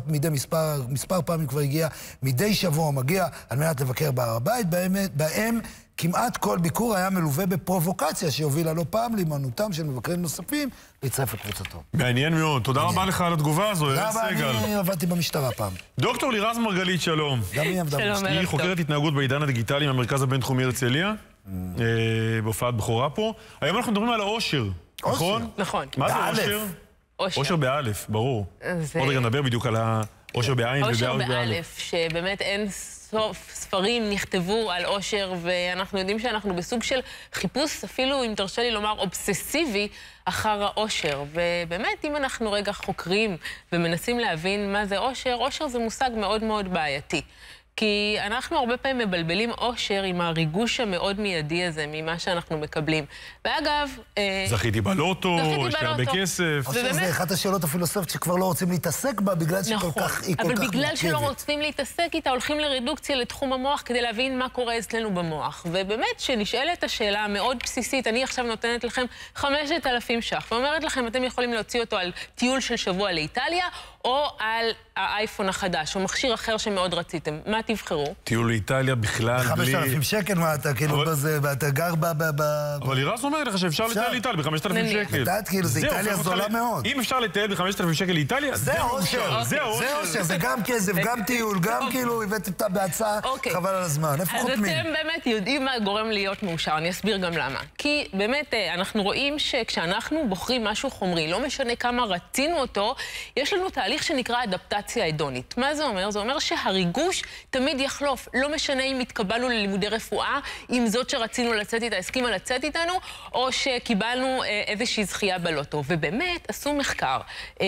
מספר פעמים כבר הגיע, מדי שבוע מגיע על מנת לבקר בהר הבית, בהם כמעט כל ביקור היה מלווה בפרובוקציה שהובילה לא פעם להימנעותם של מבקרים נוספים להצטרף לקבוצתו. מעניין מאוד. תודה רבה לך על התגובה הזו, ארז סגל. אני עבדתי במשטרה פעם. דוקטור לירז מרגלית, שלום. גם היא עבדה במשטרה. היא חוקרת התנהגות בעידן הדיגיטלי מהמרכז הבינתחומי הרצליה, בהופעת בכורה פה. היום אנחנו מדברים על האושר, נכון? נכון. מה זה אושר? אושר באלף, ברור. עוד רגע נדבר בדיוק על האושר בעין ובאלף באלף. שבאמת אין סוף ספרים נכתבו על אושר, ואנחנו יודעים שאנחנו בסוג של חיפוש, אפילו אם תרשה לי לומר אובססיבי, אחר האושר. ובאמת, אם אנחנו רגע חוקרים ומנסים להבין מה זה אושר, אושר זה מושג מאוד מאוד בעייתי. כי אנחנו הרבה פעמים מבלבלים אושר עם הריגוש המאוד מיידי הזה, ממה שאנחנו מקבלים. ואגב... זכיתי בלוטו, יש לי הרבה כסף. אושר זה אחת השאלות הפילוסופיות שכבר לא רוצים להתעסק בה, בגלל שהיא כל כך מורכבת. אבל בגלל שלא רוצים להתעסק איתה, הולכים לרדוקציה לתחום המוח כדי להבין מה קורה אצלנו במוח. ובאמת, שנשאלת השאלה המאוד בסיסית, אני עכשיו נותנת לכם 5,000 ש"ח, ואומרת לכם, אתם יכולים להוציא אותו על טיול של שבוע לאיטליה, או על האייפון החדש, או מכשיר אחר שמאוד רציתם. מה תבחרו? טיול לאיטליה בכלל בלי... 5,000 שקל, מה אתה כאילו בזה, ואתה גר אבל לירז אומרת לך שאפשר לטייל לאיטליה ב5,000 שקל. לדעת, כאילו, זה איטליה זולה מאוד. אם אפשר לטייל ב5,000 שקל לאיטליה, זה אושר. זה אושר, זה גם כסף, גם טיול, גם כאילו הבאתם אותה בהצעה, חבל על הזמן. איפה חותמים? אז אתם באמת יודעים מה גורם להיות מאושר, אני אסביר גם למה. כי באמת, אנחנו רואים שכשאנחנו בוחרים משהו חומרי, לא משנה כמה רצינו אותו, יש לנו תהליך שנקרא אדפטציה הדונית. מה זה אומר? זה אומר שהריגוש תמיד יחלוף. לא משנה אם התקבלנו ללימודי רפואה, אם זאת שרצינו לצאת איתה, הסכימה לצאת איתנו, או שקיבלנו איזושהי זכייה בלוטו. ובאמת עשו מחקר.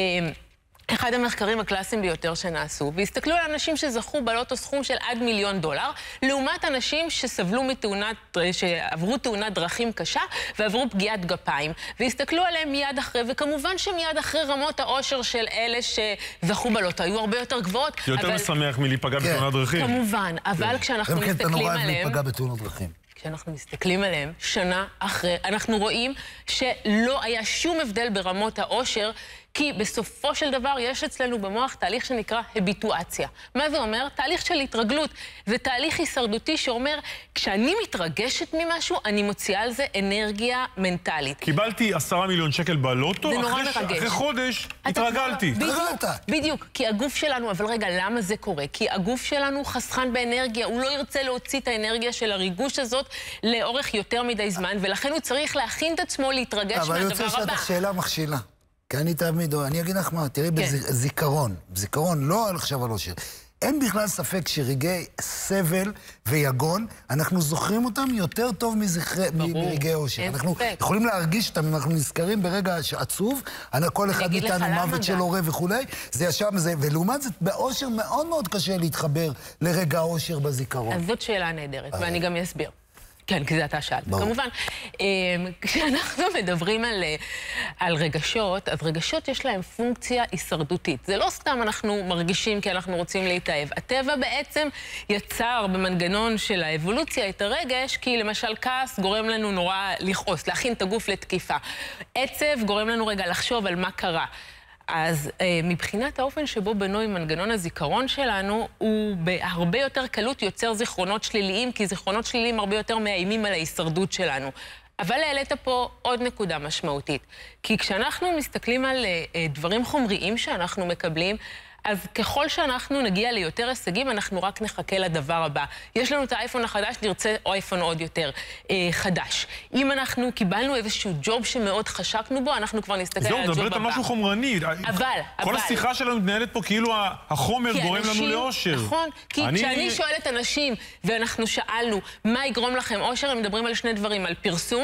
אחד המחקרים הקלאסיים ביותר שנעשו, והסתכלו על אנשים שזכו בלוטו סכום של עד $1,000,000, לעומת אנשים שסבלו שעברו תאונת דרכים קשה ועברו פגיעת גפיים, והסתכלו עליהם מיד אחרי, וכמובן שמיד אחרי רמות האושר של אלה שזכו בלוטו היו הרבה יותר גבוהות. יותר משמח מלהיפגע בתאונת דרכים. כמובן, אבל כשאנחנו מסתכלים עליהם... כשאנחנו מסתכלים עליהם, שנה אחרי, אנחנו רואים שלא היה שום הבדל ברמות האושר כי בסופו של דבר יש אצלנו במוח תהליך שנקרא הביטואציה. מה זה אומר? תהליך של התרגלות. זה תהליך הישרדותי שאומר, כשאני מתרגשת ממשהו, אני מוציאה על זה אנרגיה מנטלית. קיבלתי 10 מיליון שקל בלוטו, אחרי חודש התרגלתי. בדיוק, כי הגוף שלנו, אבל רגע, למה זה קורה? כי הגוף שלנו חסכן באנרגיה, הוא לא ירצה להוציא את האנרגיה של הריגוש הזאת לאורך יותר מדי זמן, ולכן הוא צריך להכין את עצמו להתרגש מהדבר הבא. אבל אני רוצה לשאול שאלה מכשילה. כי אני תמיד, אני אגיד לך מה, תראי בזיכרון, לא עכשיו על אושר. אין בכלל ספק שרגעי סבל ויגון, אנחנו זוכרים אותם יותר טוב מרגעי אושר. אנחנו יכולים להרגיש אותם, אם אנחנו נזכרים ברגע עצוב, כל אחד איתנו מוות של הורה וכו', זה ישר מזה, ולעומת זאת, באושר מאוד מאוד קשה להתחבר לרגע אושר בזיכרון. אז זאת שאלה נהדרת, ואני גם אסביר. כן, כי זה אתה שאלת. כמובן, כשאנחנו מדברים על רגשות, אז רגשות יש להם פונקציה הישרדותית. זה לא סתם אנחנו מרגישים כי אנחנו רוצים להתאהב. הטבע בעצם יצר במנגנון של האבולוציה את הרגש, כי למשל כעס גורם לנו נורא לכעוס, להכין את הגוף לתקיפה. עצב גורם לנו רגע לחשוב על מה קרה. אז מבחינת האופן שבו בנוי מנגנון הזיכרון שלנו, הוא בהרבה יותר קלות יוצר זיכרונות שליליים, כי זיכרונות שליליים הרבה יותר מאיימים על ההישרדות שלנו. אבל העלית פה עוד נקודה משמעותית. כי כשאנחנו מסתכלים על דברים חומריים שאנחנו מקבלים, אז ככל שאנחנו נגיע ליותר הישגים, אנחנו רק נחכה לדבר הבא. יש לנו את האייפון החדש, נרצה אייפון עוד יותר חדש. אם אנחנו קיבלנו איזשהו ג'וב שמאוד חשקנו בו, אנחנו כבר נסתכל על הג'וב הבא. זהו, מדברת על משהו חומרני. כל השיחה שלנו מתנהלת פה כאילו החומר גורם לנו לאושר. נכון, כי כשאני שואלת אנשים, ואנחנו שאלנו, מה יגרום לכם אושר, הם מדברים על שני דברים, על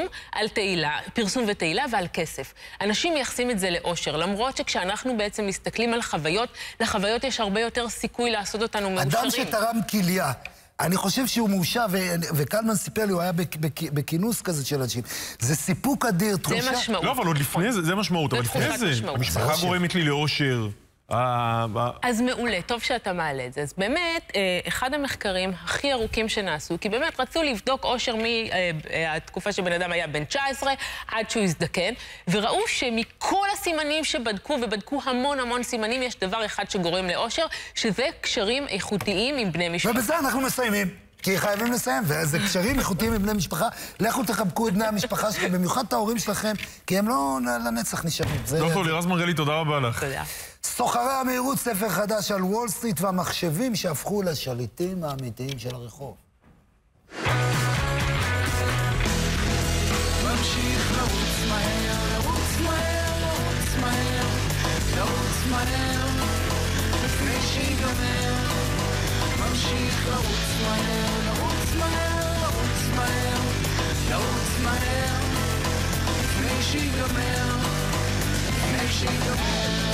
פרסום ותהילה ועל כסף. אנשים מייחסים את זה לאושר, למרות שכשאנחנו בעצם מסתכלים על חוויות, לחוויות יש הרבה יותר סיכוי לעשות אותנו מאושרים. אדם שתרם כליה, אני חושב שהוא מאושר, וקלמן סיפר לי, הוא היה בכינוס כזה של אנשים. זה סיפוק אדיר, תחושה. זה משמעות. לא, אבל עוד לפני זה, זה משמעות. אבל לפני זה, המשפחה גורמת לי לאושר. אז מעולה, טוב שאתה מעלה את זה. אז באמת, אחד המחקרים הכי ארוכים שנעשו, כי באמת רצו לבדוק אושר מהתקופה שבן אדם היה בן 19 עד שהוא הזדקן, וראו שמכל הסימנים שבדקו, ובדקו המון סימנים, יש דבר אחד שגורם לאושר, שזה קשרים איכותיים עם בני משפחה. ובזה אנחנו מסיימים. כי חייבים לסיים, וזה קשרים איכותיים עם בני משפחה. לכו תחבקו את בני המשפחה שלכם, במיוחד את ההורים שלכם, כי הם לא לנצח נשארים. דוקטור לירז מרגלית, תודה רבה לך. תודה. סוחרי המהירות, ספר חדש על וול סטריט והמחשבים שהפכו לשליטים האמיתיים של הרחוב. ממשיך לרוץ מהר, לרוץ מהר, לרוץ מהר, לרוץ מהר, לפני שיגמר. ממשיך לרוץ מהר, לרוץ מהר, לרוץ מהר, לרוץ מהר, לפני שיגמר, לפני שיגמר.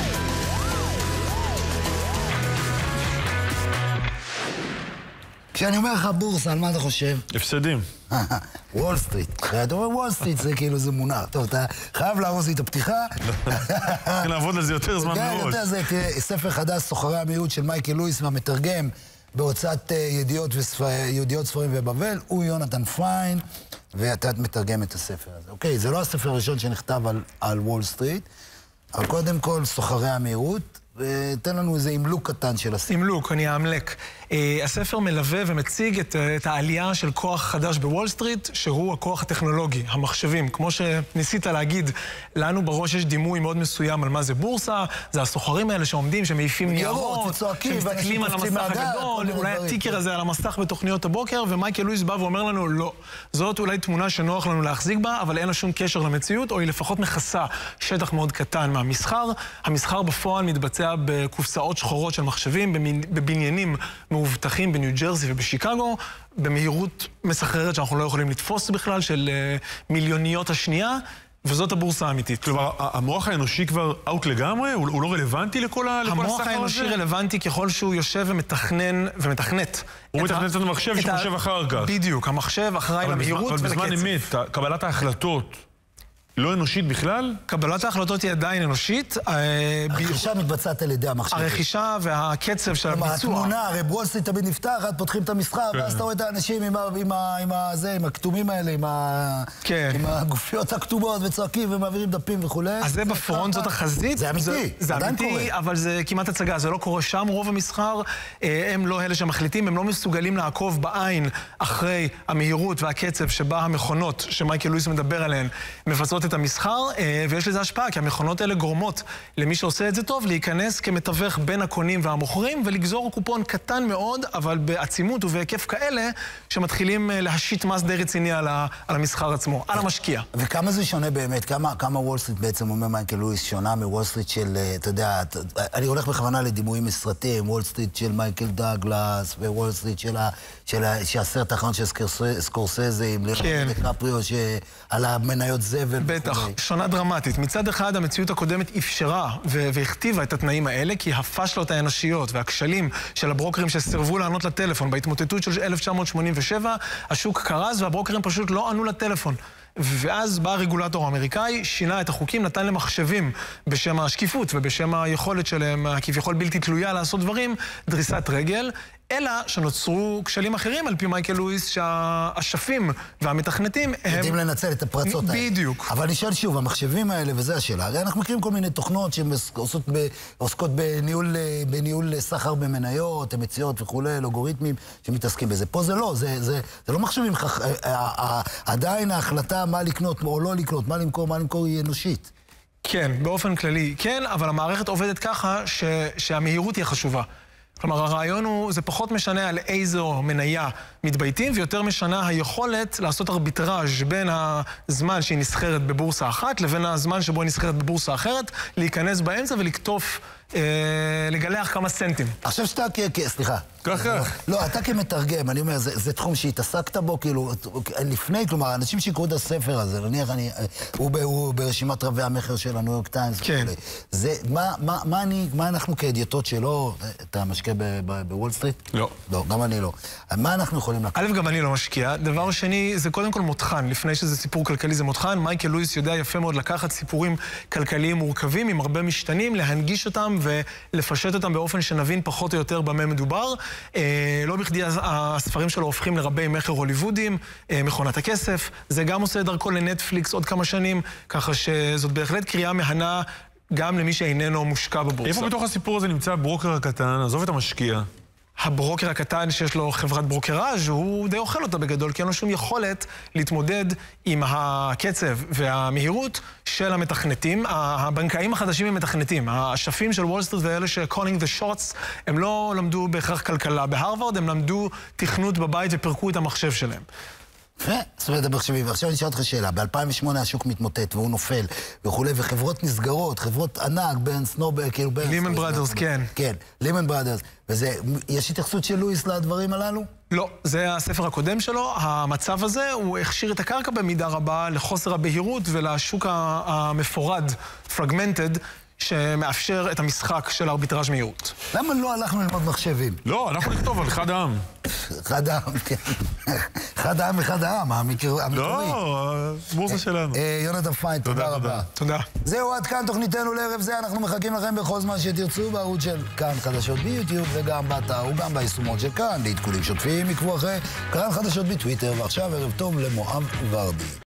כשאני אומר לך בורסה, על מה אתה חושב? הפסדים. וול סטריט. אתה אומר וול סטריט זה כאילו זה מונח. טוב, אתה חייב להרוס לי את הפתיחה. כן, לעבוד על זה יותר זמן מראש. תראה, ספר חדש, סוחרי המהירות של מייקל לואיס, והמתרגם בהוצאת ידיעות ספרים ובבל, הוא יונתן פיין, ואתה מתרגם את הספר הזה. אוקיי, זה לא הספר הראשון שנכתב על וול סטריט, אבל קודם כל סוחרי המהירות, ותן לנו איזה אימלוק קטן של הספר. אימלוק, אני אאמלק. הספר מלווה ומציג את העלייה של כוח חדש בוול סטריט, שהוא הכוח הטכנולוגי, המחשבים. כמו שניסית להגיד, לנו בראש יש דימוי מאוד מסוים על מה זה בורסה, זה הסוחרים האלה שעומדים, שמעיפים ניירות, שמסתכלים על המסך הגדול, אולי הטיקר הזה על המסך בתוכניות הבוקר, ומייקל לואיס בא ואומר לנו, לא, זאת אולי תמונה שנוח לנו להחזיק בה, אבל אין לה שום קשר למציאות, או היא לפחות מכסה שטח מאוד קטן מהמסחר. המסחר בפועל מתבצע בקופסאות שחורות של מחשבים, בבניינים מאובטחים בניו ג'רזי ובשיקגו, במהירות מסחררת שאנחנו לא יכולים לתפוס בכלל, של מיליוניות השנייה, וזאת הבורסה האמיתית. כלומר, המוח האנושי כבר אאוט לגמרי? הוא לא רלוונטי לכל הסחר הזה? המוח האנושי רלוונטי ככל שהוא יושב ומתכנן ומתכנת. הוא מתכנן את המחשב שחושב אחר כך. בדיוק, המחשב אחראי למהירות ולקצב. אבל בזמן אמת, קבלת ההחלטות. לא אנושית בכלל? קבלת ההחלטות היא עדיין אנושית. הרכישה מתבצעת על ידי המחשב. הרכישה והקצב של הביצוע. התמונה, הרי וול סטריט תמיד נפתחת, פותחים את המסחר, ואז אתה רואה את האנשים עם הכתומים האלה, עם הגופיות הכתומות וצועקים ומעבירים דפים וכו'. אז זה בפרונט, זאת החזית. זה אמיתי, זה אמיתי, אבל זה כמעט הצגה, זה לא קורה שם. רוב המסחר, הם לא אלה שמחליטים, הם לא מסוגלים לעקוב בעין אחרי המהירות והקצב שבה המכונות שמייקל לואיס מדבר עליהן מבצעות את המסחר, ויש לזה השפעה, כי המכונות האלה גורמות למי שעושה את זה טוב להיכנס כמתווך בין הקונים והמוכרים ולגזור קופון קטן מאוד, אבל בעצימות ובהיקף כאלה שמתחילים להשית מס די רציני על המסחר עצמו, על המשקיע. וכמה זה שונה באמת? כמה וול סטריט בעצם אומר מייקל לואיס שונה מוול סטריט של, אתה יודע, אני הולך בכוונה לדימויים מסרטים, וול סטריט של מייקל דאגלס ווול סטריט של הסרט האחרון של סקורסזה עם ליאונרדו דיקפריו על המניות זבל. בטח, שונה דרמטית. מצד אחד, המציאות הקודמת אפשרה והכתיבה את התנאים האלה, כי הפשלות האנושיות והכשלים של הברוקרים שסירבו לענות לטלפון בהתמוטטות של 1987, השוק קרס והברוקרים פשוט לא ענו לטלפון. ואז בא הרגולטור האמריקאי, שינה את החוקים, נתן למחשבים בשם השקיפות ובשם היכולת שלהם, כביכול בלתי תלויה לעשות דברים, דריסת רגל, אלא שנוצרו כשלים אחרים על פי מייקל לואיס, שהאשפים והמתכנתים הם... יודעים לנצל את הפרצות האלה. בדיוק. אבל נשאל שוב, המחשבים האלה, וזה השאלה, הרי אנחנו מכירים כל מיני תוכנות שעוסקות בניהול סחר במניות, מציאות וכו', אלגוריתמים שמתעסקים בזה. פה זה לא, זה לא מחשבים, עדיין ההחלטה מה לקנות או לא לקנות, מה למכור היא אנושית. כן, באופן כללי, כן, אבל המערכת עובדת ככה שהמהירות היא חשובה. כלומר, הרעיון הוא, זה פחות משנה על איזו מניה מתבייתים, ויותר משנה היכולת לעשות ארביטראז' בין הזמן שהיא נסחרת בבורסה אחת, לבין הזמן שבו היא נסחרת בבורסה אחרת, להיכנס באמצע ולקטוף, לגלח כמה סנטים. עכשיו שאתה סליחה. ככה. לא, אתה כמתרגם, אני אומר, זה תחום שהתעסקת בו, כאילו, לפני, כלומר, אנשים שיקראו את הספר הזה, נניח, הוא ברשימת רבי המחר של הניו יורק טיימס. כן. זה, מה אנחנו כהדיוטות שלו, אתה משקיע בוול סטריט? לא. לא, גם אני לא. מה אנחנו יכולים לקחת? א', גם אני לא משקיע. דבר שני, זה קודם כל מותחן. לפני שזה סיפור כלכלי זה מותחן. מייקל לואיס יודע יפה מאוד לקחת סיפורים כלכליים מורכבים עם הרבה משתנים, להנגיש אותם ולפשט אותם באופן שנבין פחות או יותר במה מדובר. לא בכדי הספרים שלו הופכים לרבי מחר הוליוודיים, מכונת הכסף. זה גם עושה דרכו לנטפליקס עוד כמה שנים, ככה שזאת בהחלט קריאה מהנה גם למי שאיננו מושקע בבורסה. איפה בתוך הסיפור הזה נמצא הברוקר הקטן? עזוב את המשקיע. הברוקר הקטן שיש לו חברת ברוקראז' הוא די אוכל אותה בגדול, כי אין לו שום יכולת להתמודד עם הקצב והמהירות של המתכנתים. הבנקאים החדשים הם מתכנתים. השפים של וול סטריט ואלה ש-calling the shots, הם לא למדו בהכרח כלכלה בהרווארד, הם למדו תכנות בבית ופרקו את המחשב שלהם. זאת אומרת, עכשיו אני אשאל אותך שאלה, ב-2008 השוק מתמוטט והוא נופל וכו', וחברות נסגרות, חברות ענק, בין סנובל, כאילו בין... לימן ברדרס, כן. כן, לימן ברדרס. וזה, יש התייחסות של לואיס לדברים הללו? לא, זה הספר הקודם שלו. המצב הזה, הוא הכשיר את הקרקע במידה רבה לחוסר הבהירות ולשוק המפורד, fragmented, שמאפשר את המשחק של ארביטראז' מהירות. למה לא הלכנו ללמוד מחשבים? לא, אנחנו נכתוב על אחד העם. אחד העם, כן. אחד העם, אחד העם, המקורי. לא, בורסה שלנו. יונתן פיין, תודה רבה. תודה. זהו, עד כאן תוכניתנו לערב זה. אנחנו מחכים לכם בכל זמן שתרצו בערוץ של כאן חדשות ביוטיוב, וגם באתר וגם ביישומות של כאן. לעדכונים שוטפים, עקבו אחרי כאן חדשות בטוויטר, ועכשיו ערב טוב למואב ורדי.